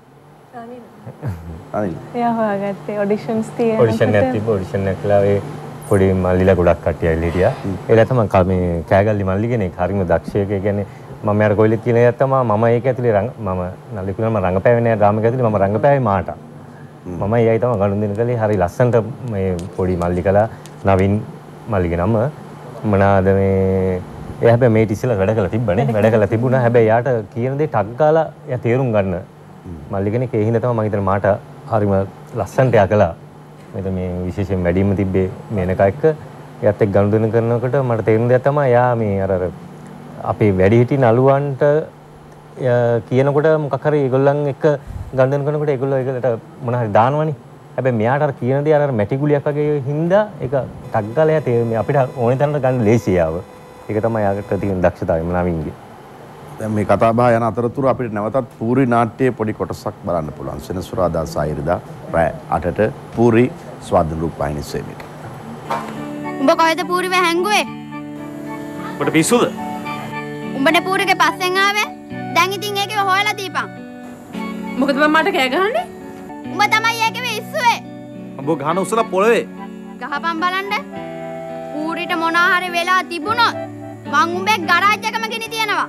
අනිල්. එයා හොයාගත්තේ ඔඩිෂන්ස් තියෙන. ඔඩිෂන් එකක් තිබ්බ ඔඩිෂන් එකක් ලාවේ පොඩි මල්ලිලා ගොඩක් කට්ටිය ඇවිල්ලා හිටියා. ඒලා තමයි මේ කෑගල්ලි මල්ලි කෙනෙක් හරිම දක්ෂයෙක්. ඒ කියන්නේ මම යාර කොයිලෙත් කියන එකක් තමයි මම ඒක ඇතුලේ මම නල්ලි කියලා මම රංගපෑවේ නෑ ඩ්‍රාමා එක ඇතුලේ මම රංගපෑවේ මාටා. මම එයයි තමයි ගනුන් දෙන කලේ හරි ලස්සනට මේ පොඩි මල්ලි කලා නවින් මල්ලිගේ නම මොනවාද මේ එයා හැබැයි මේ ඉතිසලා වැඩ කළා තිබ්බනේ වැඩ කළා තිබුණා හැබැයි යාට කියන දේ ටක් ගාලා එයා තේරුම් ගන්න මල්ලි කෙනෙක් ඒ හින්දා තමයි මම හිතන්නේ මාටා හරිම ලස්සනට එයා කළා. මෙතන මේ විශේෂයෙන් වැඩිම තිබ්බේ මේනකා එක්ක එයාත් එක්ක ගනුදෙනු කරනකොට මට තේරුණ දෙයක් තමයි එයා මේ අර අපේ වැඩිහිටි නළුවන්ට කියනකොට මොකක් හරි ඒගොල්ලන් එක්ක ගනුදෙනු කරනකොට ඒගොල්ලෝ ඒකට මොන හරි දානවනේ. හැබැයි මෙයාට අර කියන දේ අර මැටි ගුලියක් වගේ හින්දා ඒක ටක් ගාලා එයා තේරෙන්නේ අපිට ඕනේ තරමට ගන්න ලේසියි ආව. ඒක තමයි යාකට තියෙන දක්ෂතාවය නවින්ගේ. දැන් මේ කතා බහ යන අතරතුර අපිට නැවතත් පූරි නාට්‍යයේ පොඩි කොටසක් බලන්න පුළුවන්. සෙනසුරාදා සායිරදා රෑ 8ට පූරි ස්වාධීන රූපවාහිනී සේවයට. උඹ කොහෙද පූරි මේ හැංගුවේ? ඔබට පිස්සුද? උඹනේ පූරගේ පස්සෙන් ආවේ. දැන් ඉතින් ඒකේ හොයලා දීපන්. මොකද මම මට කෑ ගහන්නේ? උඹ තමයි ඒකේ ඉස්සුවේ. උඹ ගහන උස්සලා පොළවේ. ගහපන් බලන්න. පූරිට මොනා හරි වෙලා තිබුණොත් මං උඹේ ගරාජ් එකම ගෙනි තියනවා.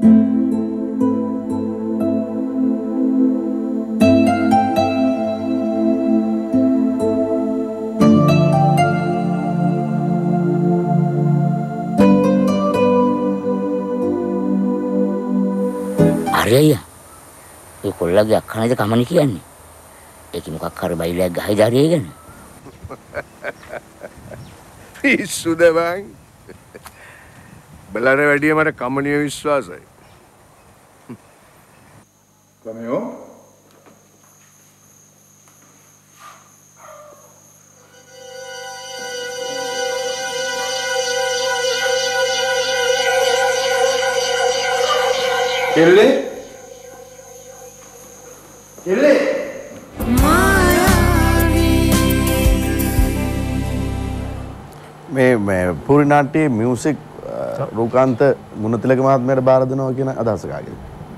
අරయ్యා ඔය කොල්ලගේ අක්කනද කමනි කියන්නේ. ඒක මොකක් හරි බයිලයක් ගහයි දාරියගෙන. පිස්සුද බං. බලන වැඩිය මට කමනිය විශ්වාසයි. කමියෝ කෙල්ලේ කෙල්ලේ මේ පූරි නාට්‍යයේ මියුසික් රූකාන්ත ගුණතිලක මහත්මයාට බාර දෙනවා කියන අදහස කාගේද?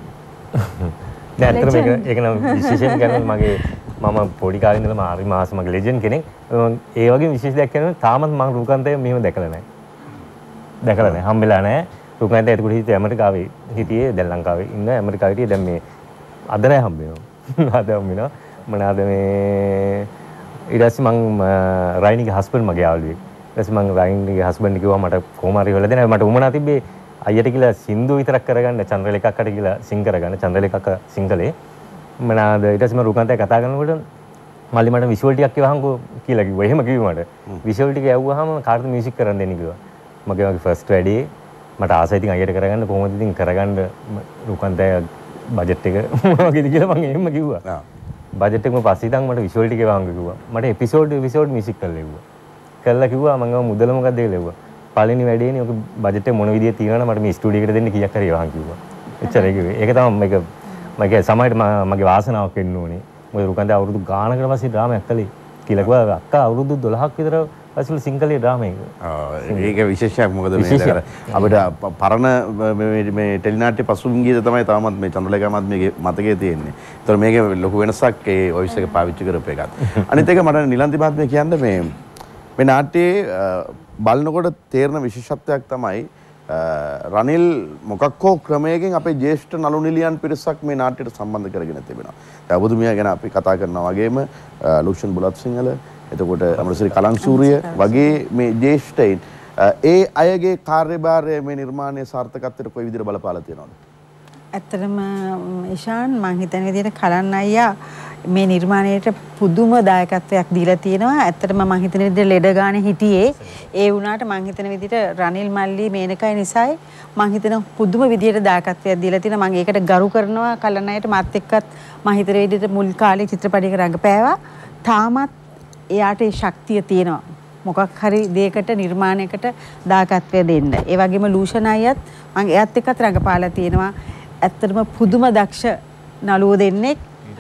දැන් අතට මේක නම් විශේෂයෙන් කියන්නේ මගේ මම පොඩි කාලේ ඉඳලම ආරි මාස මගේ ලෙජන්ඩ් කෙනෙක්. ඒ වගේ විශේෂ දෙයක් කරනවා තාමත් මම රූකාන්තය මෙහෙම දැකලා නැහැ. දැකලා නැහැ. හම්බෙලා නැහැ. රූකාන්තය එතකොට හිටියේ ඇමරිකාවේ හිටියේ දැන් ලංකාවේ ඉන්න ඇමරිකාවේ හිටියේ දැන් මේ අද නැහැ හම්බෙනවා. අද හම්බෙනවා. මොනවාද මේ ඊට පස්සේ මම රයිනිගේ හස්බන්ඩ් මගේ යාළුවෙක්. ඊට පස්සේ මම රයිනිගේ හස්බන්ඩ් කිව්වා මට කොහොම හරි වෙලා දෙන්න. මට උමනා තිබ්බේ අයියට කියලා සින්දු විතරක් කරගන්න චන්ද්‍රලේඛකට කියලා සිං කරගන්න චන්ද්‍රලේඛක සිංහලේ මොනවාද ඊට පස්සේ මම රූකාන්තය කතා කරනකොට මල්ලි මට විෂුවල් ටිකක් කියවහන්කෝ කියලා කිව්වා. එහෙම කිව්වා මට. විෂුවල් ටික යවුවාම කාටද මියුසික් කරන්න දෙන්නේ කිව්වා. මගේ ෆස්ට් වැඩේ මට ආසයි ඉතින් අයියට කරගන්න කොහොමද ඉතින් කරගන්න රූකාන්තය බජට් එක මොනවද කියලා මම එහෙම කිව්වා. බජට් එකම පස්සේ ඉතින් මට විෂුවල් ටික එවහන්කෝ කිව්වා. මට එපිසෝඩ් මියුසික් කරලා කිව්වා. කළා කිව්වා මම මුදල මොකක්ද කියලා කිව්වා. පළවෙනි වැඩේනේ ඔක බජට් එක මොන විදියට තියනවද මට මේ ස්ටුඩියෝ එකට දෙන්න කීයක් හරි එවහන් කිව්වා. එච්චරයි කිව්වේ. ඒක තමයි මගේ සමහරට මගේ වාසනාවක් වෙන්න ඕනේ. මොකද රුකන්දේ අවුරුදු ගානකට පස්සේ ඩ්‍රාමාවක් කළේ. කියලා කිව්වා අක්කා අවුරුදු 12ක් විතර පස්සේ සිංහලේ ඩ්‍රාමා එක. ඒක විශේෂයක් මොකද මේ අපිට පරණ මේ ටෙලිනාට්‍ය පසුබිම් ගීත තමයි තාමත් මේ චන්ද්‍රලේඛා මහත්මියගේ මතකයේ තියෙන්නේ. ඒතර මේකේ ලොකු වෙනසක් ඒ වොයිස් එක පාවිච්චි කරපු එකත්. අනිත් එක මට නිලන්ති මහත්මිය කියන්න මේ නාට්‍යයේ බලනකොට තේරෙන විශේෂත්වයක් තමයි රනිල් මොකක් හෝ ක්‍රමයකින් අපේ ජ්‍යෙෂ්ඨ නළු නිලියන් පිරිසක් මේ නාට්‍යයට සම්බන්ධ කරගෙන තිබෙනවා. දැන් ඔබතුමිය ගැන අපි කතා කරනවා වගේම ලුෂන් බුලත් සිංහල එතකොට අමරසිරි කලංසූරිය වගේ මේ ජ්‍යෙෂ්ඨයින් ඒ අයගේ කාර්යභාරය මේ නිර්මාණයේ සාර්ථකත්වයට කොයි විදිහට බලපාලා තියෙනවද? ඇත්තටම ඉෂාන් මං හිතන විදිහට කලන් අයියා මේ නිර්මාණයට පුදුම දායකත්වයක් දීලා තියෙනවා. ඇත්තටම මං හිතන විදිහට ලෙඩ ගානේ හිටියේ. ඒ වුණාට මං හිතන විදිහට රනිල් මල්ලි මේනකයි නිසායි මං හිතන පුදුම විදිහට දායකත්වයක් දීලා තියෙනවා. මං ඒකට ගරු කරනවා කලන් අයියට මාත් එක්කත් මං හිතන විදිහට මුල් කාලේ චිත්‍රපටයක රඟපෑවා. තාමත් එයාට ඒ ශක්තිය තියෙනවා. මොකක් හරි දෙයකට නිර්මාණයකට දායකත්වය දෙන්න. ඒ වගේම ලූෂන් අයියත් මං එයාත් එක්කත් රඟපාලා තියෙනවා. ඇත්තටම පුදුම දක්ෂ නළුවෝ දෙන්නෙක්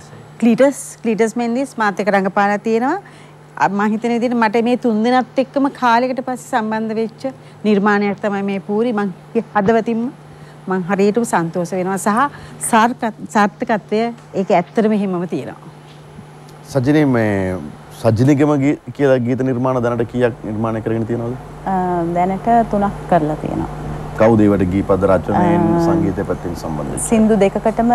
ක්ලීටස් මෙන්ඩිස් මාත් එක්ක රඟපාලා තියෙනවා. මම හිතන විදිහට මට මේ තුන් දෙනාත් එක්කම කාලයකට පස්සේ සම්බන්ධ වෙච්ච නිර්මාණයක් තමයි මේ පූරි. මං හදවතින්ම මං හරියටම සන්තෝෂ වෙනවා සහ සාර්ථකත්වය ඒක ඇත්තටම එහෙමම තියෙනවා. සජිනී මේ සජිනිගම කියලා ගීත නිර්මාණ දැනට කීයක් නිර්මාණය කරගෙන තියෙනවද? දැනට 3ක් කරලා තියෙනවා. කවුද ඒවට ගීපද රචනයෙන් සංගීතය පැත්තෙන් සම්බන්ධ වෙන්නේ? සින්දු දෙකකටම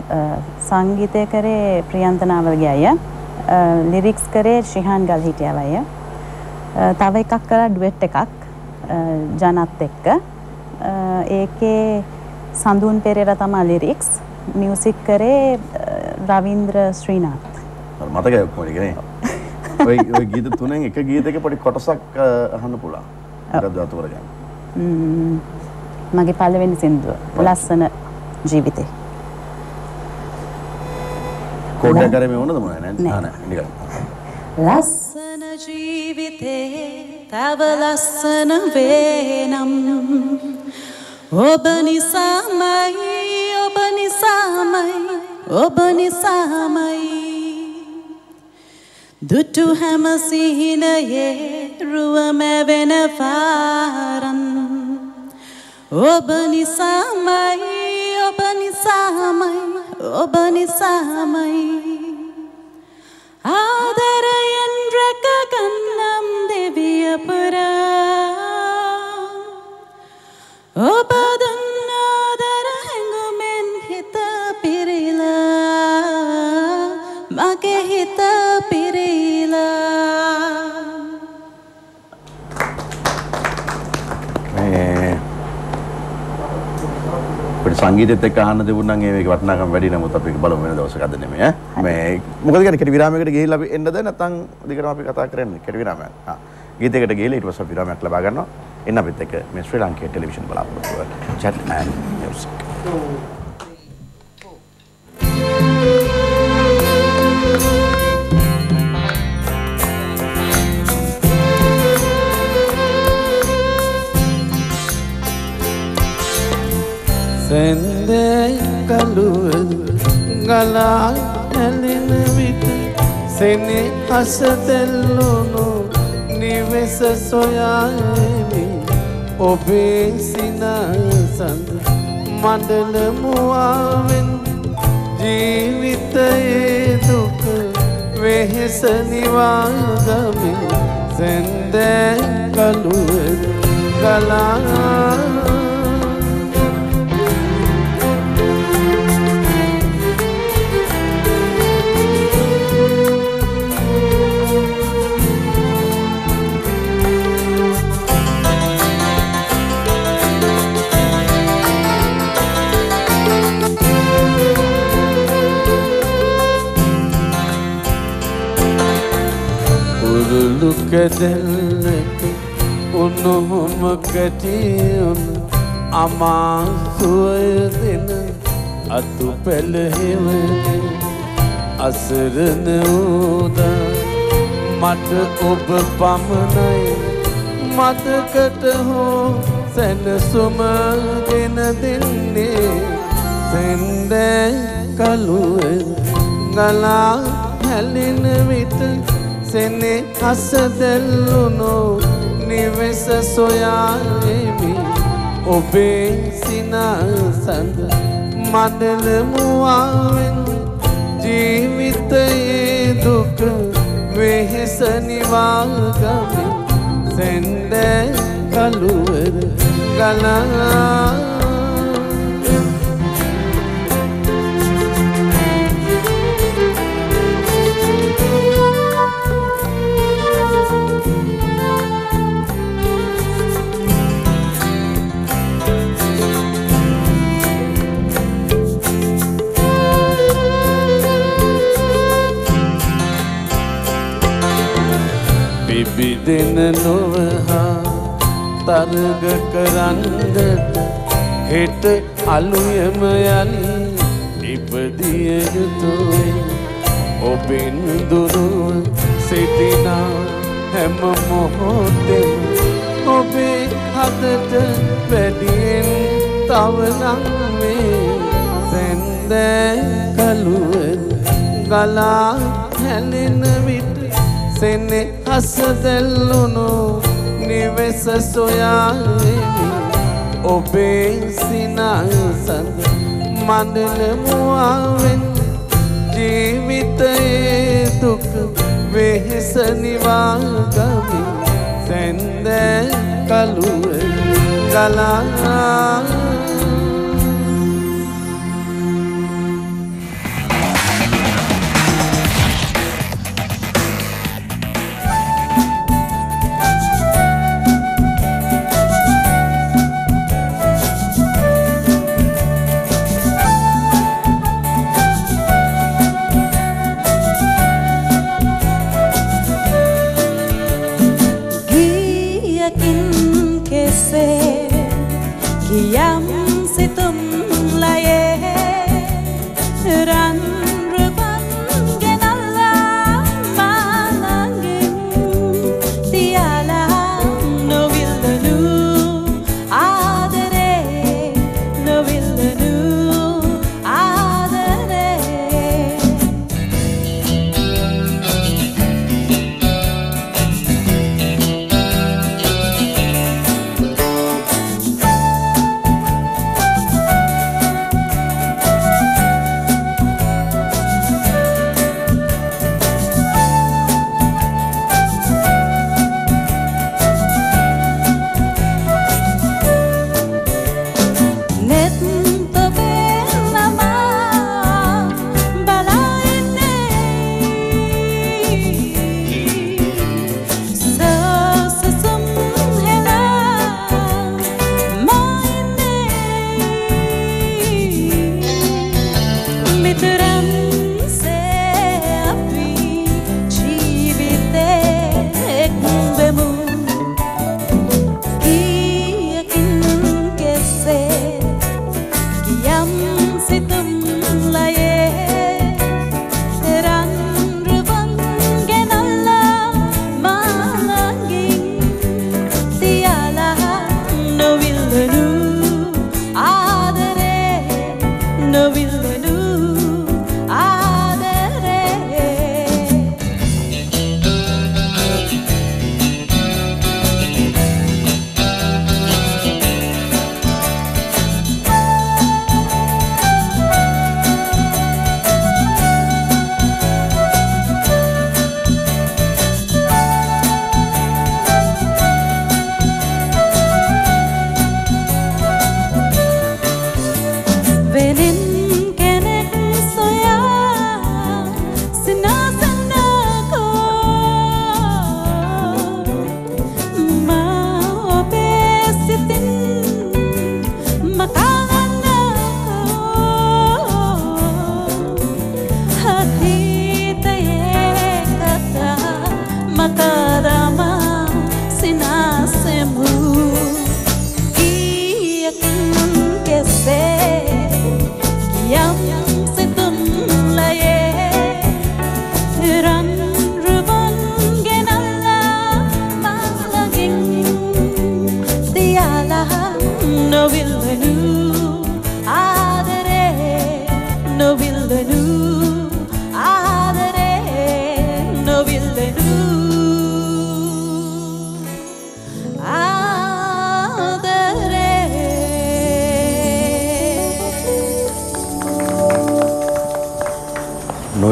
සංගීතය කරේ ප්‍රියන්ත නාවල්ගේ අයියා. ලිරික්ස් කරේ ශ්‍රීහාන් ගල්හිටියාව අයියා. තව එකක් කරා ඩුවෙට් එකක් ජනත් එක්ක. ඒකේ සඳුන් පෙරේරා තමයි ලිරික්ස්. මියුසික් කරේ රවීන්ද්‍ර ශ්‍රීනාත්. මතකයි ඔක්කොම නේ. ඔය ගීත තුනෙන් එක ගීතයක පොඩි කොටසක් අහන්න පුළුවන්. ඊට අතවර ගන්න. මගේ පළවෙනි සින්දුව ලස්සන ජීවිතේ. කෝඩයක් කරේ මේ වුණද මොනවද නෑ නිකන්. ලස්සන ජීවිතේ තව ලස්සන වේනම් ඔබ නිසාමයි ඔබ නිසාමයි ඔබ නිසාමයි දුටු හැම සිහිනයේ රුව මැවෙන පාරන් Obani samai, obani samai, obani samai. Adarayan raka kannam deviya pura. Obadanna adara hengumen hita pirila, mage hita pirila. සංගීතයත් එක්ක අහන්න දෙවුනම් මේක වටිනාකම වැඩි නමුත් අපි බලමු වෙන දවසක අද නෙමෙයි ඈ මේ මොකද කියන්නේ කෙටි විරාමයකට ගිහිල්ලා අපි එන්නද නැත්නම් දිගටම අපි කතා කරන්නේ කෙටි විරාමයක් ගීතයකට ගිහිල්ලා ඊට පස්සේ අපි විරාමයක් ලබා ගන්නවා එන්න අපිත් එක්ක මේ ශ්‍රී ලංකේ ටෙලිවිෂන් බලාපොරොත්තුව chat and music සෙන්දේ කළුවද ගලා ඇලෙන විට සෙනෙ අස දෙල්ලුණු නිවෙස සොයාමි ඔබේ සිනසඳ මඩල මුවාවෙන් ජීවිතයේ දුක වෙහෙස නිවාගමි සෙන්දේ කළුවද ගලා කැදල්ලක උණුහුම කැටියුන අමාසුවය දෙන අතු පැළහෙවන අසරණ උදා මට ඔබ පමණයි මතකට හෝ සැනසුම ගෙන දෙන්නේ සෙන්දෑ කළුවේ ගලා හැලෙන විට සෙනෙ අස දෙල්ලුණු නිවෙස සොයාමි ඔබේ සිනසඳ මඩල මුවාවෙන් ජීවිතයේ දුක වෙහෙස නිවාගමි සෙන්දෑ කළුවර ගලා බිබිදෙන නොවහා තරග කරන්නට හෙට අලුයම යලි ඉපදිය යුතුයි ඔබෙන් දුරුව සිටිනා හැම මොහොතෙම ඔබේ හදට වැඩියෙන් තව නම් වේ සෙන්දෑ කළුවේ ගලා හැලෙන විට සෙනෙ අස දෙල්ලුණු නිවෙස සොයාමි ඔබේ සිනසඳ මඩල මුවාවෙන් ජීවිතයේ දුක වෙහෙස නිවාගමි සෙන්දෑ කළුවේ ගලා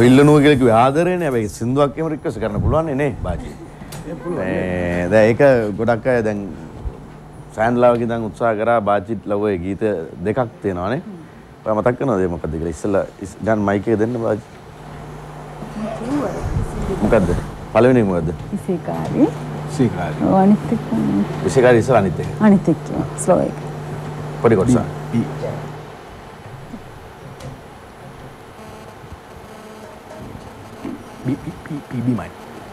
ඉල්ලනවා කියලා කිව්වේ ආදරේනේ. හැබැයි සින්දුවක් එහෙම රික්වෙස්ට් කරන්න පුළුවන් නේ බාජි. දැන් ඒක ගොඩක් අය දැන් ෆෑන්ලාවගේ දැන් උත්සාහ කරා බාජිත් ලව්වේ ගීත දෙකක් තියෙනවානේ. ඔයා මතක් කරනවද මොකද්ද කියලා? ඉස්සෙල්ලා දැන් මයික් එක දෙන්න බාජි. මොකද්ද? පළවෙනි මොකද්ද? ඉසේකාරී. ඉසේකාරී. අනිත් එක. ඉසේකාරී ඉස්සෙල්ලා අනිත් එක. අනිත් එක. ස්ලෝ එක. පොඩි කොටස. B minor.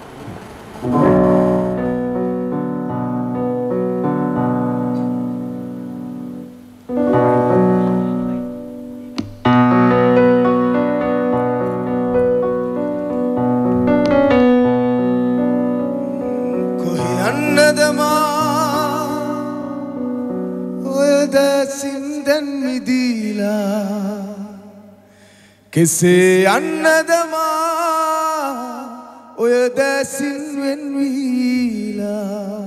කෙසේ යන්නද මා ඔය දැසින් වෙන්වීලා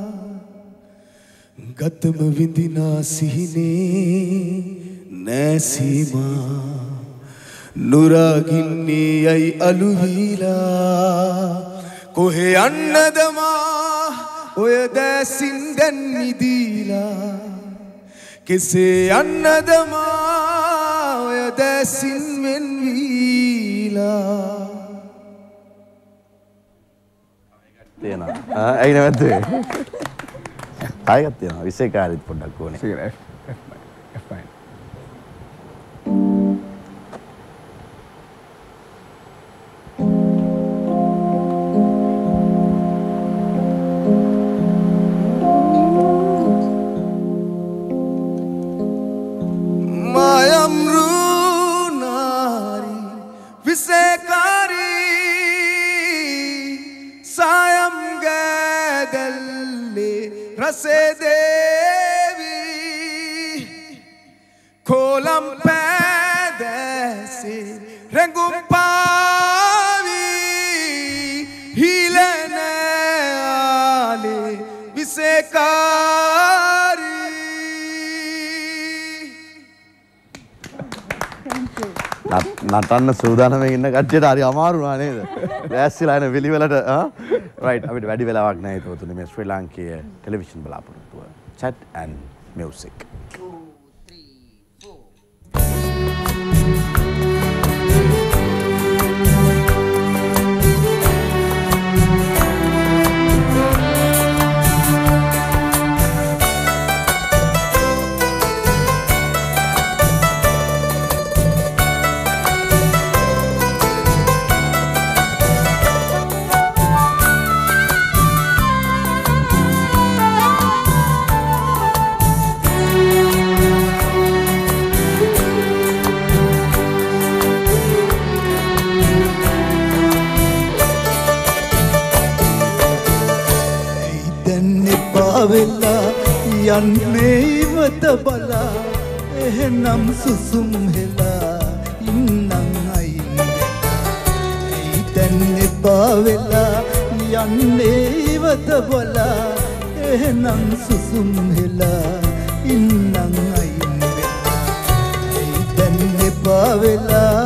ගතම විඳිනා සිහිනේ නැසීමා නුරාගින්නේ යයි අලුවීලා කොහේ යන්නද මා ඔය දැසින් දැන් මිදීලා කෙසේ යන්නද මා ඔය දැසින් වෙන්වීලා තියෙනවා. ඇයි නැවැද්ද? කායයක් තියෙනවා. විශේෂකාරීත් පොඩ්ඩක් ඕනේ. Kolam padase rengum pavi hilene ale visekari නටන්න සූදානම්ෙන් ඉන්න කට්ටියට හරි අමාරු නා නේද? ලෑස්තිලා එන පිළිවෙලට රයිට් අපිට වැඩි වෙලාවක් නැහැ ඒතොතුනේ මේ ශ්‍රී ලාංකීය ටෙලිවිෂන් බලාපොරොත්තුව chat and music. යන්නේ ඉවත බලා එහෙනම් සුසුම් හෙලා ඉන්නම් අයින් එයි දැන් එපා වෙලා යන්නේ ඉවත බලා එහෙනම් සුසුම් හෙලා ඉන්නම් අයින් එයි දැන් එපා වෙලා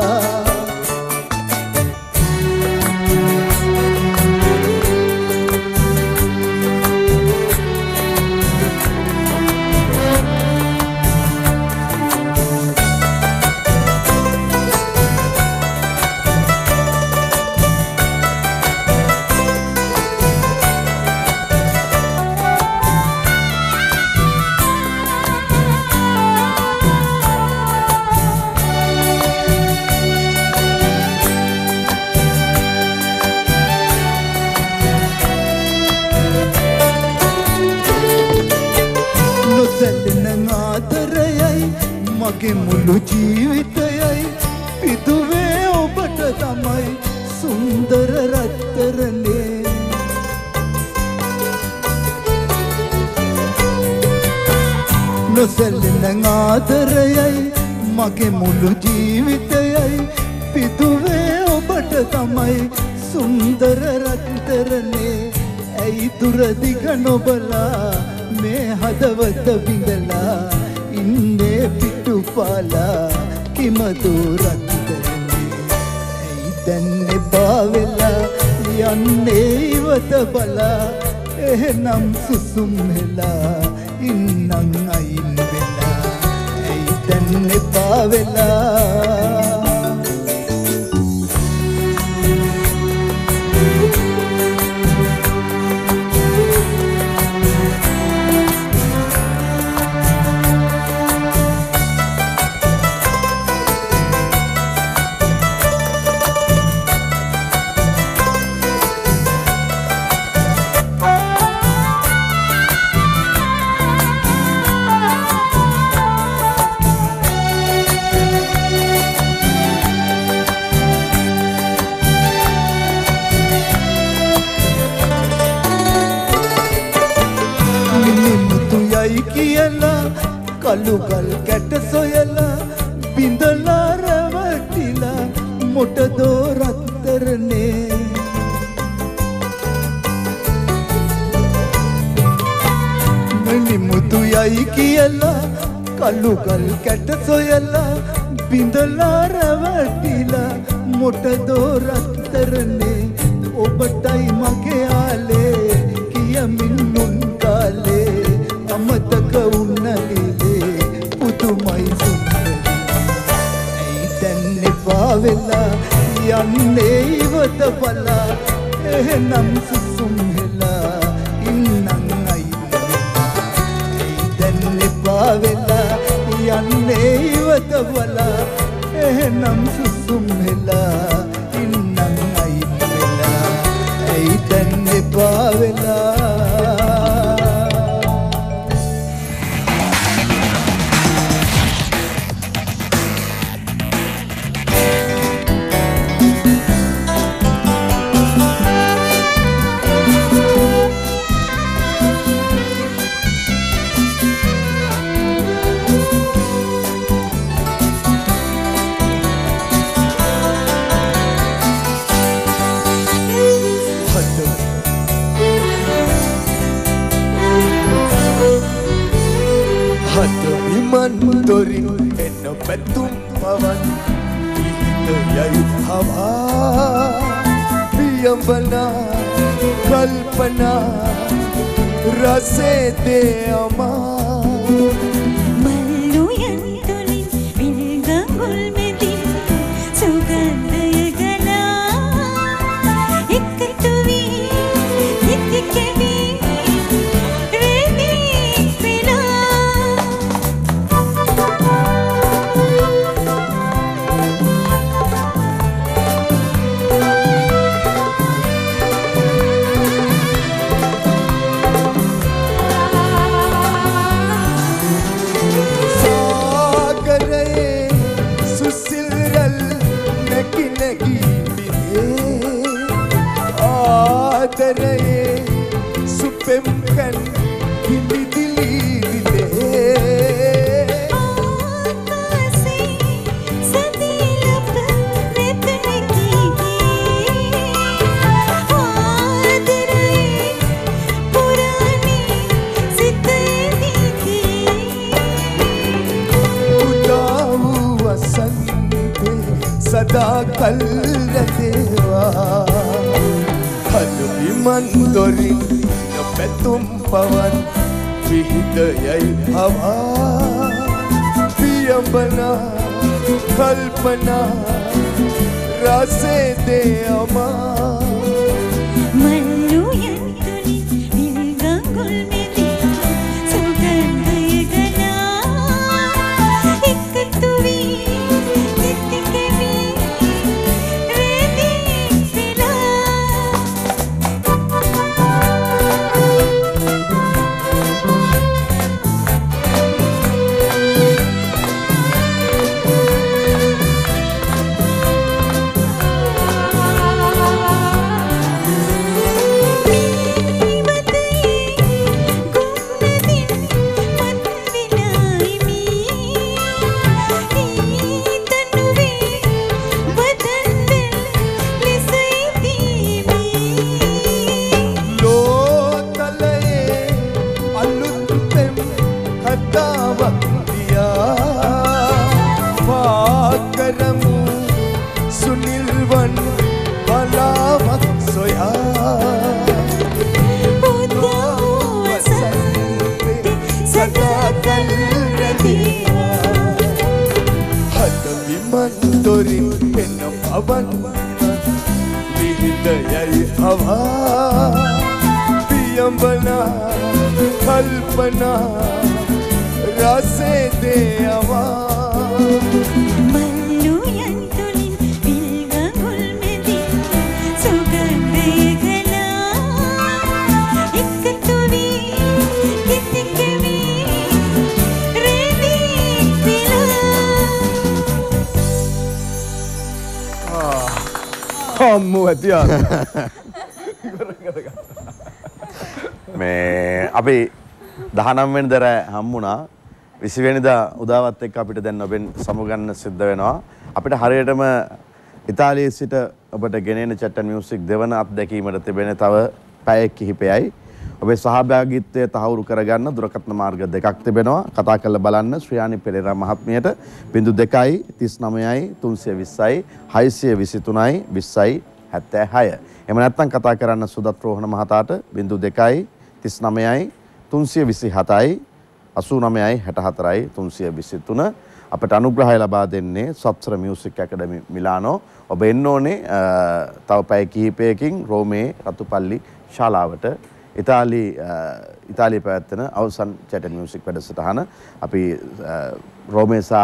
මගේ මුළු ජීවිතයයි පිදුවේ ඔබට තමයි සුන්දර රත්තරනේ නොසැලෙන ආදරයයි මගේ මුළු ජීවිතයයි පිදුවේ ඔබට තමයි සුන්දර රත්තරනේ ඇයි දුර දිග නොබලා මේ හදවත බිඳලා ඉන්නේ පිටුපාලා කිමදු රත්තරනේ ඇයි දැන් එපා වෙලා යන්නේ ඉවත බලා එහෙනම් සුසුම් වෙලා ඉන්නම් අයින් වෙලා ඇයි දැන් එපා වෙලා කියලා කළුගල් කැට සොයලා බිඳලා රැවටිලා මොටදෝ රත්තරනේ මනිමුතු යයි කියලා කළුගල් කැට සොයලා බිඳලා රැවටිලා මොටදෝ රත්තරනේ ඔබටයි මගේ ආලේ කියමින් නුන් කාලේ අමතක උන්නලිලේ පුදුමයි සුන්දරි ඇයි දැන් එපා වෙලා යන්නේ ඉවත බලා එහෙනම් සුසුම් වෙලා ඉන්නම් අයින් වෙලා ඇයි දැන් එපා වෙලා යන්නේ ඉවත බලා එහෙනම් සුසුම් වෙලා ඉන්නම් අයින් වෙලා ඇයි දැන් එපා වෙලා දොරින් එන්න පැතුම් පවන් ඉහිතයයි හවා පියඹනා කල්පනා රසේ දේ අමා මල්ලු යන්තුලින් විල්ගඟුල් මෙදින් සුගන්ධය ගලා එකතු වී හිත කෙවී ආදරයේ සුපෙම්කන් හිලිදිලිදිලේ ආකාසේ සතිලප රැතනකී ආදරයේ පුරාණී සිතේදී උදා වූ වසන්තේ සදා කල් රැඳේවා හලුවිමන් දොරින් පැතුම් පවන් විහිදයයි හවා පියඹනා කල්පනා රසේ දේ අමා මල්ලු යන්තුලින් විල්ගඟුල් මෙදින් සුගන්ධය ගලා එකතු වී හිත කෙවී රෙදි වෙලා සදා කල් රැඳේවා හද විමන් දොරින් එන පවන් විහිදයයි හවා පියඹනා කල්පනා රසේ දේවා අම්මෝ ඇතියා මේ අපි 19 වෙනිදා රෑ හම්බුණා 20 වෙනිදා උදාවත් එක්ක අපිට දැන් ඔබෙන් සමුගන්න සිද්ධ වෙනවා අපිට හරියටම ඉතාලියේ සිට ඔබට ගෙනෙන චැට් මියුසික් දෙවන අත්දැකීමට තිබෙන තව පැය කිහිපයයි ඔබේ සහභාගීත්වය තහවුරු කරගන්න දුරකථන මාර්ග දෙකක් තිබෙනවා කතා කරලා බලන්න ශ්‍රියානි පෙරේරා මහත්මියට 02යි 39යි 320යි 623යි 20යි 76 එහෙම නැත්නම් කතා කරන්න සුදත් රෝහණ මහතාට 02යි 39යි 327යි 89යි 64යි 323 අපට අනුග්‍රහය ලබා දෙන්නේ සත්සර මියුසික් ඇකඩමි මිලානෝ ඔබ එන්න ඕනේ තව පැය කිහිපයකින් රෝමේ රතුපල්ලි ශාලාවට ඉතාලියේ පැවැත්වෙන අවසන් චැට් මියුසික් වැඩසටහන අපි රෝමේ සහ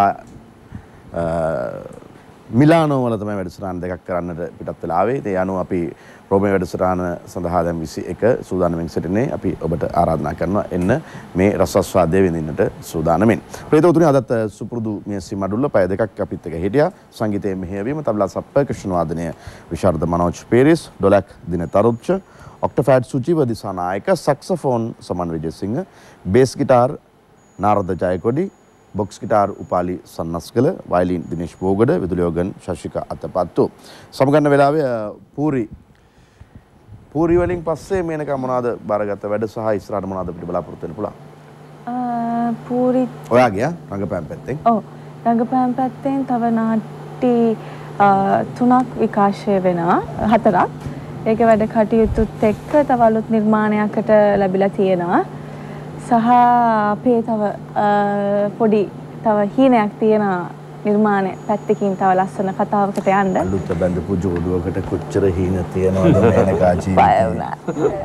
මිලානෝ වල තමයි වැඩසටහන් දෙකක් කරන්නට පිටත් වෙලා ආවේ. ඒ අනුව අපි රෝමේ වැඩසටහන සඳහා දැන් 21 සූදානම්ෙන් සිටින්නේ. අපි ඔබට ආරාධනා කරනවා එන්න මේ රසස්වාදය විඳින්නට සූදානම්ෙන්. ප්‍රේතවතුනි අදත් සුපුරුදු මේසි මඩුල්ල පැය දෙකක් අපිත් එක්ක හිටියා. සංගීතයේ මෙහෙයවීම තබලා සප්පර්කෂන් වාදනය විශාරද Manoj Peiris, dholak Dina Tharuchcha, octopad Sujeewa Dissanayake, saxophone Saman Wijesinghe, bass guitar Narada Jayakody, box guitar Upali Sannasgala, violin Dinesh Bogoda, විදුලි ඕගන් ශශික අතපත්තු. සමගන්න වෙලාවේ පූරි වලින් පස්සේ මේනක මොනවාද බාරගත්ත වැඩ සහ ඉස්සරහට මොනවාද අපිට බලාපොරොත්තු වෙන්න පුළුවන්? පූරි ඔයාගේ රංගපෑම් පැත්තෙන්? ඔව් රංගපෑම් පැත්තෙන් තව නාට්‍ය 3ක් විකාශය වෙනවා 4ක්. ඒක වැඩ කටයුතුත් එක්ක තව අලුත් නිර්මාණයකට ලැබිලා තියෙනවා. සහ අපේ තව පොඩි තව හීනයක් තියෙනවා නිර්මාණ පැත්තකින් තව ලස්සන කතාවකට යන්න. අලුත් බඳපු ජෝඩුවකට කොච්චර හීන තියනවද මේනකා ජීවිතේ.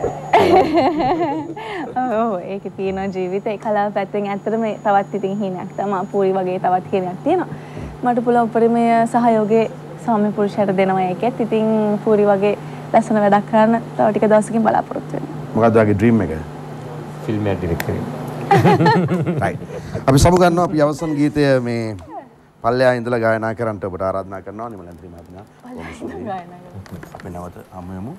ඔව් ඒකේ තියෙන ජීවිතේ කලාව පැත්තෙන් ඇත්තටම තවත් ඉතින් හීනයක් තමයි පූරි වගේ තවත් හීනයක් තියෙනවා. මට පුළුවන් උපරිමය සහයෝගයේ ස්වාමි පුරුෂයාට දෙනවා ඒකෙත්. ඉතින් පූරි වගේ ලස්සන වැඩක් කරන්න තව ටික දවසකින් බලාපොරොත්තු වෙනවා. මොකක්ද ඔයාගේ ඩ්‍රීම් එක? ෆිල්ම් එකක් ඩිරෙක්ට් කිරීම. රයිට්. අපි සමුගන්නවා අපි අවසන් ගීතය මේ පල්ලෙහා ඉඳලා ගායනා කරන්නට ඔබට ආරාධනා කරනවා නිමලන්ත්‍රි මහත්මයා. අපි නැවත හමු යමු.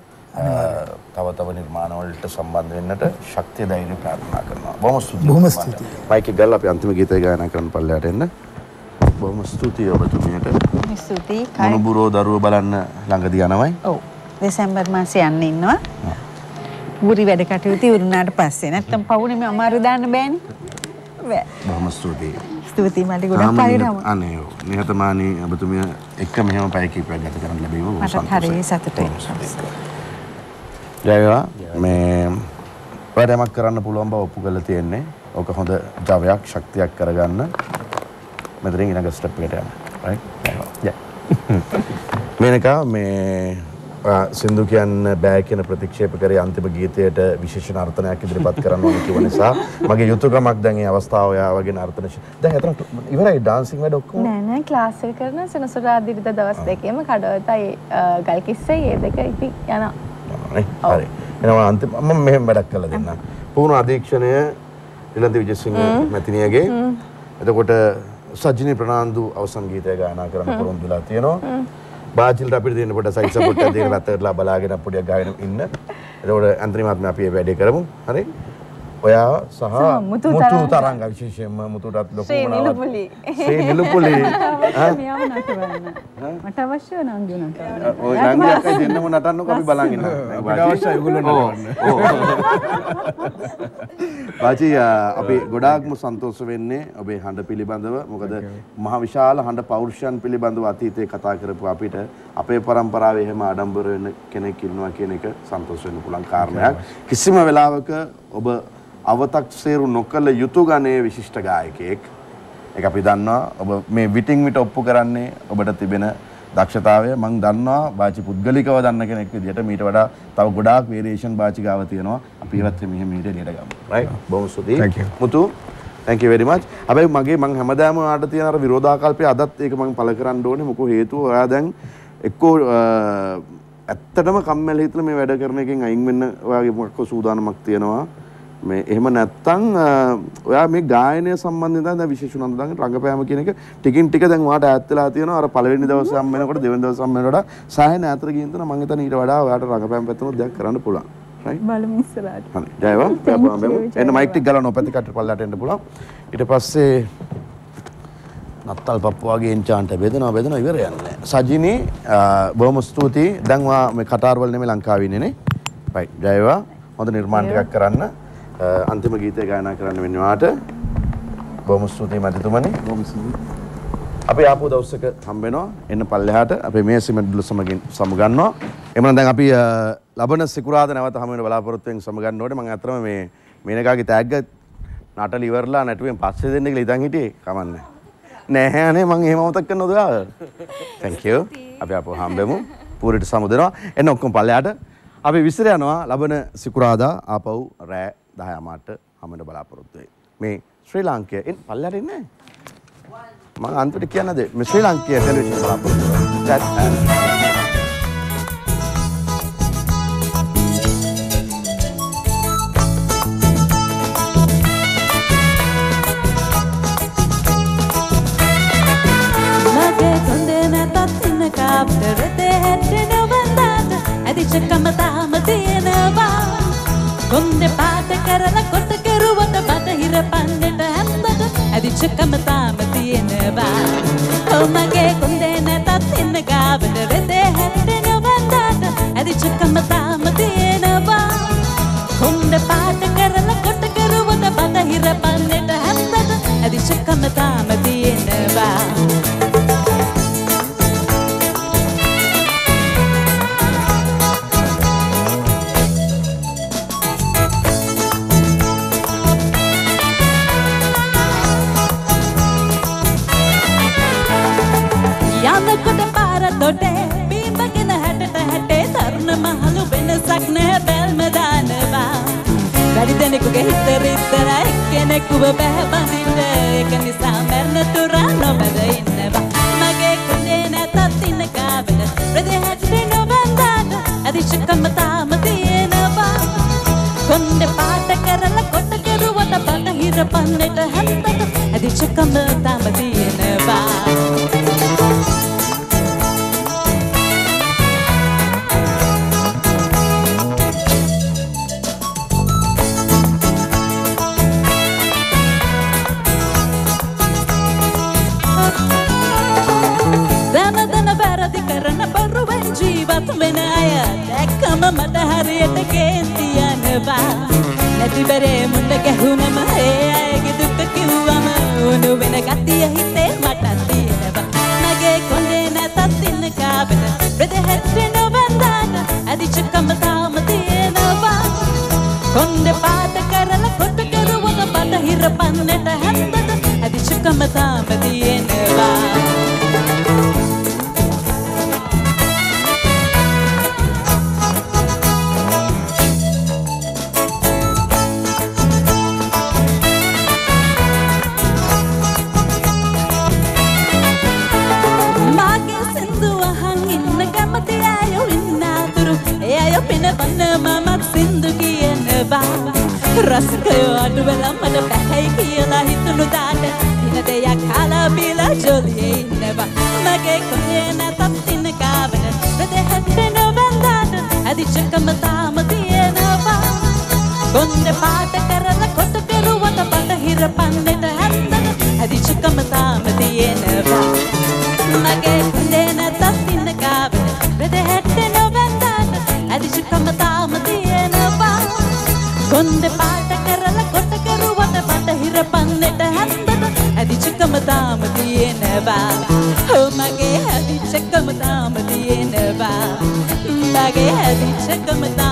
තව නිර්මාණ වලට සම්බන්ධ වෙන්නට ශක්තිය ධෛර්යය ප්‍රාර්ථනා කරනවා. බොහොම ස්තුතියි. බොහොම ස්තුතියි. මයික් එක ගල්ලා අපි අන්තිම ගීතය ගායනා කරන්න පල්ලෙහාට එන්න. බොහොම ස්තුතියි ඔබතුමියට. ස්තුතියි. මොනුබුරෝ දරුව බලන්න ළඟදී යනවයි. ඔව්. දෙසැම්බර් මාසේ යන්න ඉන්නවා. පූරි වැඩ කටයුතු ඉවරුනාට පස්සේ නැත්තම් පවුනේ මේ අමාරු දාන්න බෑනේ. බොහොම ස්තුතියි. ස්තුතියි මල්ලි ගොඩක් පරිරම. අනේ ඔව්. නිහතමානී ඔබතුමිය එක්ක මෙහෙම පැය කිහිපයක් ගත කරන්න ලැබීම බොහොම සතුටුයි. හරි සතුටුයි. ජයවා මේ වැඩමක් කරන්න පුළුවන් බව ඔප්පු කරලා තියෙන්නේ. ඕක හොඳ ජවයක් ශක්තියක් කරගන්න. මෙතනින් ඊළඟ ස්ටෙප් එකට යන්න. රයිට්? මේනකා මේ සින්දු කියන්න බෑ කියන ප්‍රතික්ෂේප කරේ අන්තිම ගීතයට විශේෂ නර්තනයක් ඉදිරිපත් කරන්න ඕන කිව්ව නිසා මගේ යුතුයකමක් දැන් මේ අවස්ථාව ඔයා වගේ නර්තන දැන් අතන ඉවරයි ඩාන්සින් වැඩ ඔක්කොම නෑ ක්ලාස් එක කරන සෙනසුරාදා ඉරිදා දවස් දෙකේම කඩවතයි ගල්කිස්සේ මේ දෙක ඉතින් යනවා නේ හරි එනවා අන්තිම මම මෙහෙම වැඩක් කරලා දෙන්නම් පුහුණු අධීක්ෂණය ඉලන්ති විජේසිංහ මැතිණියගේ එතකොට සජිනී ප්‍රනාන්දු අවසන් ගීතය ගායනා කරන්න පොරොන්දු වෙලා තියෙනවා බාජිල්ට අපිට දෙන්න පොඩ සයිස පොට්ටක් දෙක රටටලා බලාගෙන පොඩියක් ගාගෙන ඉන්න. එතකොට අන්තරිම ආත්මය අපි මේ වැඩේ කරමු. හරි? ඔයා සහ මුතු තරංග විශේෂයෙන්ම මුතුටත් ලොකු මොනවද? සේ නිලුපුලි. මෙයාව නටවන්න. මට අවශ්‍ය නංගි නටවන්න. ඔය නංගි අක්කයි දෙන්නම නටන්නකෝ අපි බලන් ඉන්නවා. අපිට අවශ්‍යයි ඒගොල්ලෝ නටවන්න. වාචි අපි ගොඩාක්ම සන්තෝෂ වෙන්නේ ඔබේ හඬ පිළිබඳව. මොකද මහ විශාල හඬ පෞරුෂයන් පිළිබඳව අතීතයේ කතා කරපු අපිට අපේ પરම්පරාවේ එහෙම ආඩම්බර වෙන කෙනෙක් ඉන්නවා කියන එක සන්තෝෂ වෙන්න පුළුවන් කාරණයක්. කිසිම වෙලාවක ඔබ අවතක්සේරු නොකළ යුතු ගණයේ විශිෂ්ට ගායකයෙක්. ඒක අපි දන්නවා. ඔබ මේ විටින් විට ඔප්පු කරන්නේ ඔබට තිබෙන දක්ෂතාවය. මම දන්නවා බාචි පුද්ගලිකව දන්න කෙනෙක් විදිහට මීට වඩා තව ගොඩාක් වේරියේෂන් බාචි ගාව තියෙනවා. අපි ඒවත් මෙහෙම මීට එළියට ගමු. රයිට්. බොහොම ස්තුතියි. මුතු thank you very much. හැබැයි මම හැමදාම ඔයාලට තියෙන අර විරෝධාකල්පය අදත් ඒක මම පළ කරන්න ඕනේ. මොකෝ හේතුව ඔයා දැන් එක්කෝ ඇත්තටම කම්මැලි හිතලා මේ වැඩ කරන එකෙන් අයින් වෙන්න ඔයාගේ මොකක් සූදානමක් තියෙනවා. මේ එහෙම නැත්තම් ඔයා මේ ගායනය සම්බන්ධයෙන් දැන් විශේෂ උනන්දුවෙන් රංගපෑම කියන එක ටිකින් ටික දැන් ඔයාට ඈත් වෙලා තියෙනවා. අර පළවෙනි දවසේ හම් වෙනකොට දෙවෙනි දවසේ හම් වෙනකොට සායන ඈතට ගිහින් තන මම හිතන්නේ ඊට වඩා ඔයාට රංගපෑම පැත්තනොත් දෙයක් කරන්න පුළුවන්. right බලමු ඉස්සරහට. හරි. ජයවා. එන්න මයික් ටික ගලන ඔපැති කටට පල්ලට එන්න පුළුවන්. ඊට පස්සේ නත්තල් පප්පු වගේ එන්චාන්ට බෙදනවා ඉවර යන්නේ. සජිනී බොහොම ස්තුතියි. දැන් ඔයා මේ කටාර් වල නෙමෙයි ලංකාවේ ඉන්නේ නේ. right. ජයවා. හොඳ නිර්මාණ ටිකක් කරන්න. අන්තිම ගීතය ගායනා කරන්න වෙන්නේ ඔයාට. බොහොම ස්තුතියි මැතිතුමනි. බොහොම ස්තුතියි. අපි ආපු දවසක හම්බ වෙනවා. එන්න පල්ලෙහාට අපි මේ සිමෙන්ට්දුල සමගන්නවා. එමනම් දැන් අපි ලබන සිකුරාදා නැවත හමු වෙන බලාපොරොත්තුෙන් සමගන්න ඕනේ. මම අතරම මේ මේනකාගේ තෑග්ග නටල ඉවරලා නැටුවෙන් පස්සේ දෙන්න කියලා ඉතින් හිටියේ. කමන්නේ. නෑ අනේ මම එහෙම මතක් කරනවද ඔයාව? thank you. අපි ආපහු හම්බෙමු. පූරිට සමුදෙනවා. එන්න ඔක්කොම පල්ලෙහාට. අපි විසිර යනවා ලබන සිකුරාදා ආපහු රෑ 10 මාට හමු වෙන බලාපොරොත්තු වෙයි. මේ ශ්‍රී ලාංකේය එන්න පල්ලෙහාට ඉන්නේ. මම අන්තිමට කියන්නද මේ ශ්‍රී ලාංකේය ටෙලිවිෂන් බලාපොරොත්තු ඇදිචකම තාම තියෙනවා කොන්දේ පාට කරලා කොට කෙරුවට බටහිර පන්නට හැන්දට ඇදිචකම තාම තියෙනවා ඔමගේ කොන්දේ නැතත් ඉන්න ගාවට රෙදේ හැටෙනවන්දාට ඇදිචකම තාම තියෙනවා කොන්දේ පාට කරලා කොට කෙරුවට බටහිර පන්නට හැන්දට ඇදිචකම තාම තියෙනවා යනකොට පාර දොඩේ බීමගෙන හැටට හැටේ තරුණ මහලු වෙනසක් නෑ බැල්ම දානවා වැඩි දෙනෙකුගේ හිත රිද්දලා එක්කෙනෙකුව බැහැබඳින්න ඒක නිසා මැරෙන තුරා නොබැද ඉන්නවා මගේ කුණේ නැතත් ඉන්න කාවල රෙදි හැටෙන වන්දාට අදිශකම තාම තියෙනවා කොන්දේ පාට කරලා කොට කෙරුවට බටහිර පන්නට හැන්දට අදිශකම තාම තියෙනවා ජීවත් වෙන අය දැක්කම මට හරියට කේන්ති යනවා නැතිබරේ මුණ්ඩ ගැහුනම ඒ අයගේ දුක කිව්වම උණු වෙන ගතිය හිතේ මට තියෙනවා මගේ කොන්දේ නැතත් ඉන්න කාබන රෙද හැටෙන වන්දාට අදිචකම තාම තියෙනවා කොන්දේ පාට කරලා කොට කරුවක බටහිර පන්නට හැන්දට අදිචකම තාම තියෙනවා මමත් සින්දු කියනවා රසිකයෝ අඩු වෙලා මට බැහැයි කියලා හිතුණු දාට දින දෙයක් කාලා බීලා ජොලියේ ඉන්නවා මගේ කොහේ නැතත් ඉන්න කාවන රෙද හැටෙන වන්දාට අදිචකම තාම තියෙනවා කොන්දේ පාට කරලා කොට කෙරුවට බටහිර පන්නට හැන්දට අදිචකම තාම තියෙනවා මගේ කොහේ නැතත් ඉන්න කාවන රෙද හැටෙන වන්දාට අදිචකම තාම තියෙනවා කොන්දේ පාට කරලා කොට කෙරුවට බටහිර පන්නට හැන්දට අදිචකම තාම තියෙනවා ඔ මගේ අදිචකම තාම තියෙනවා මගේ අදිචකම තාම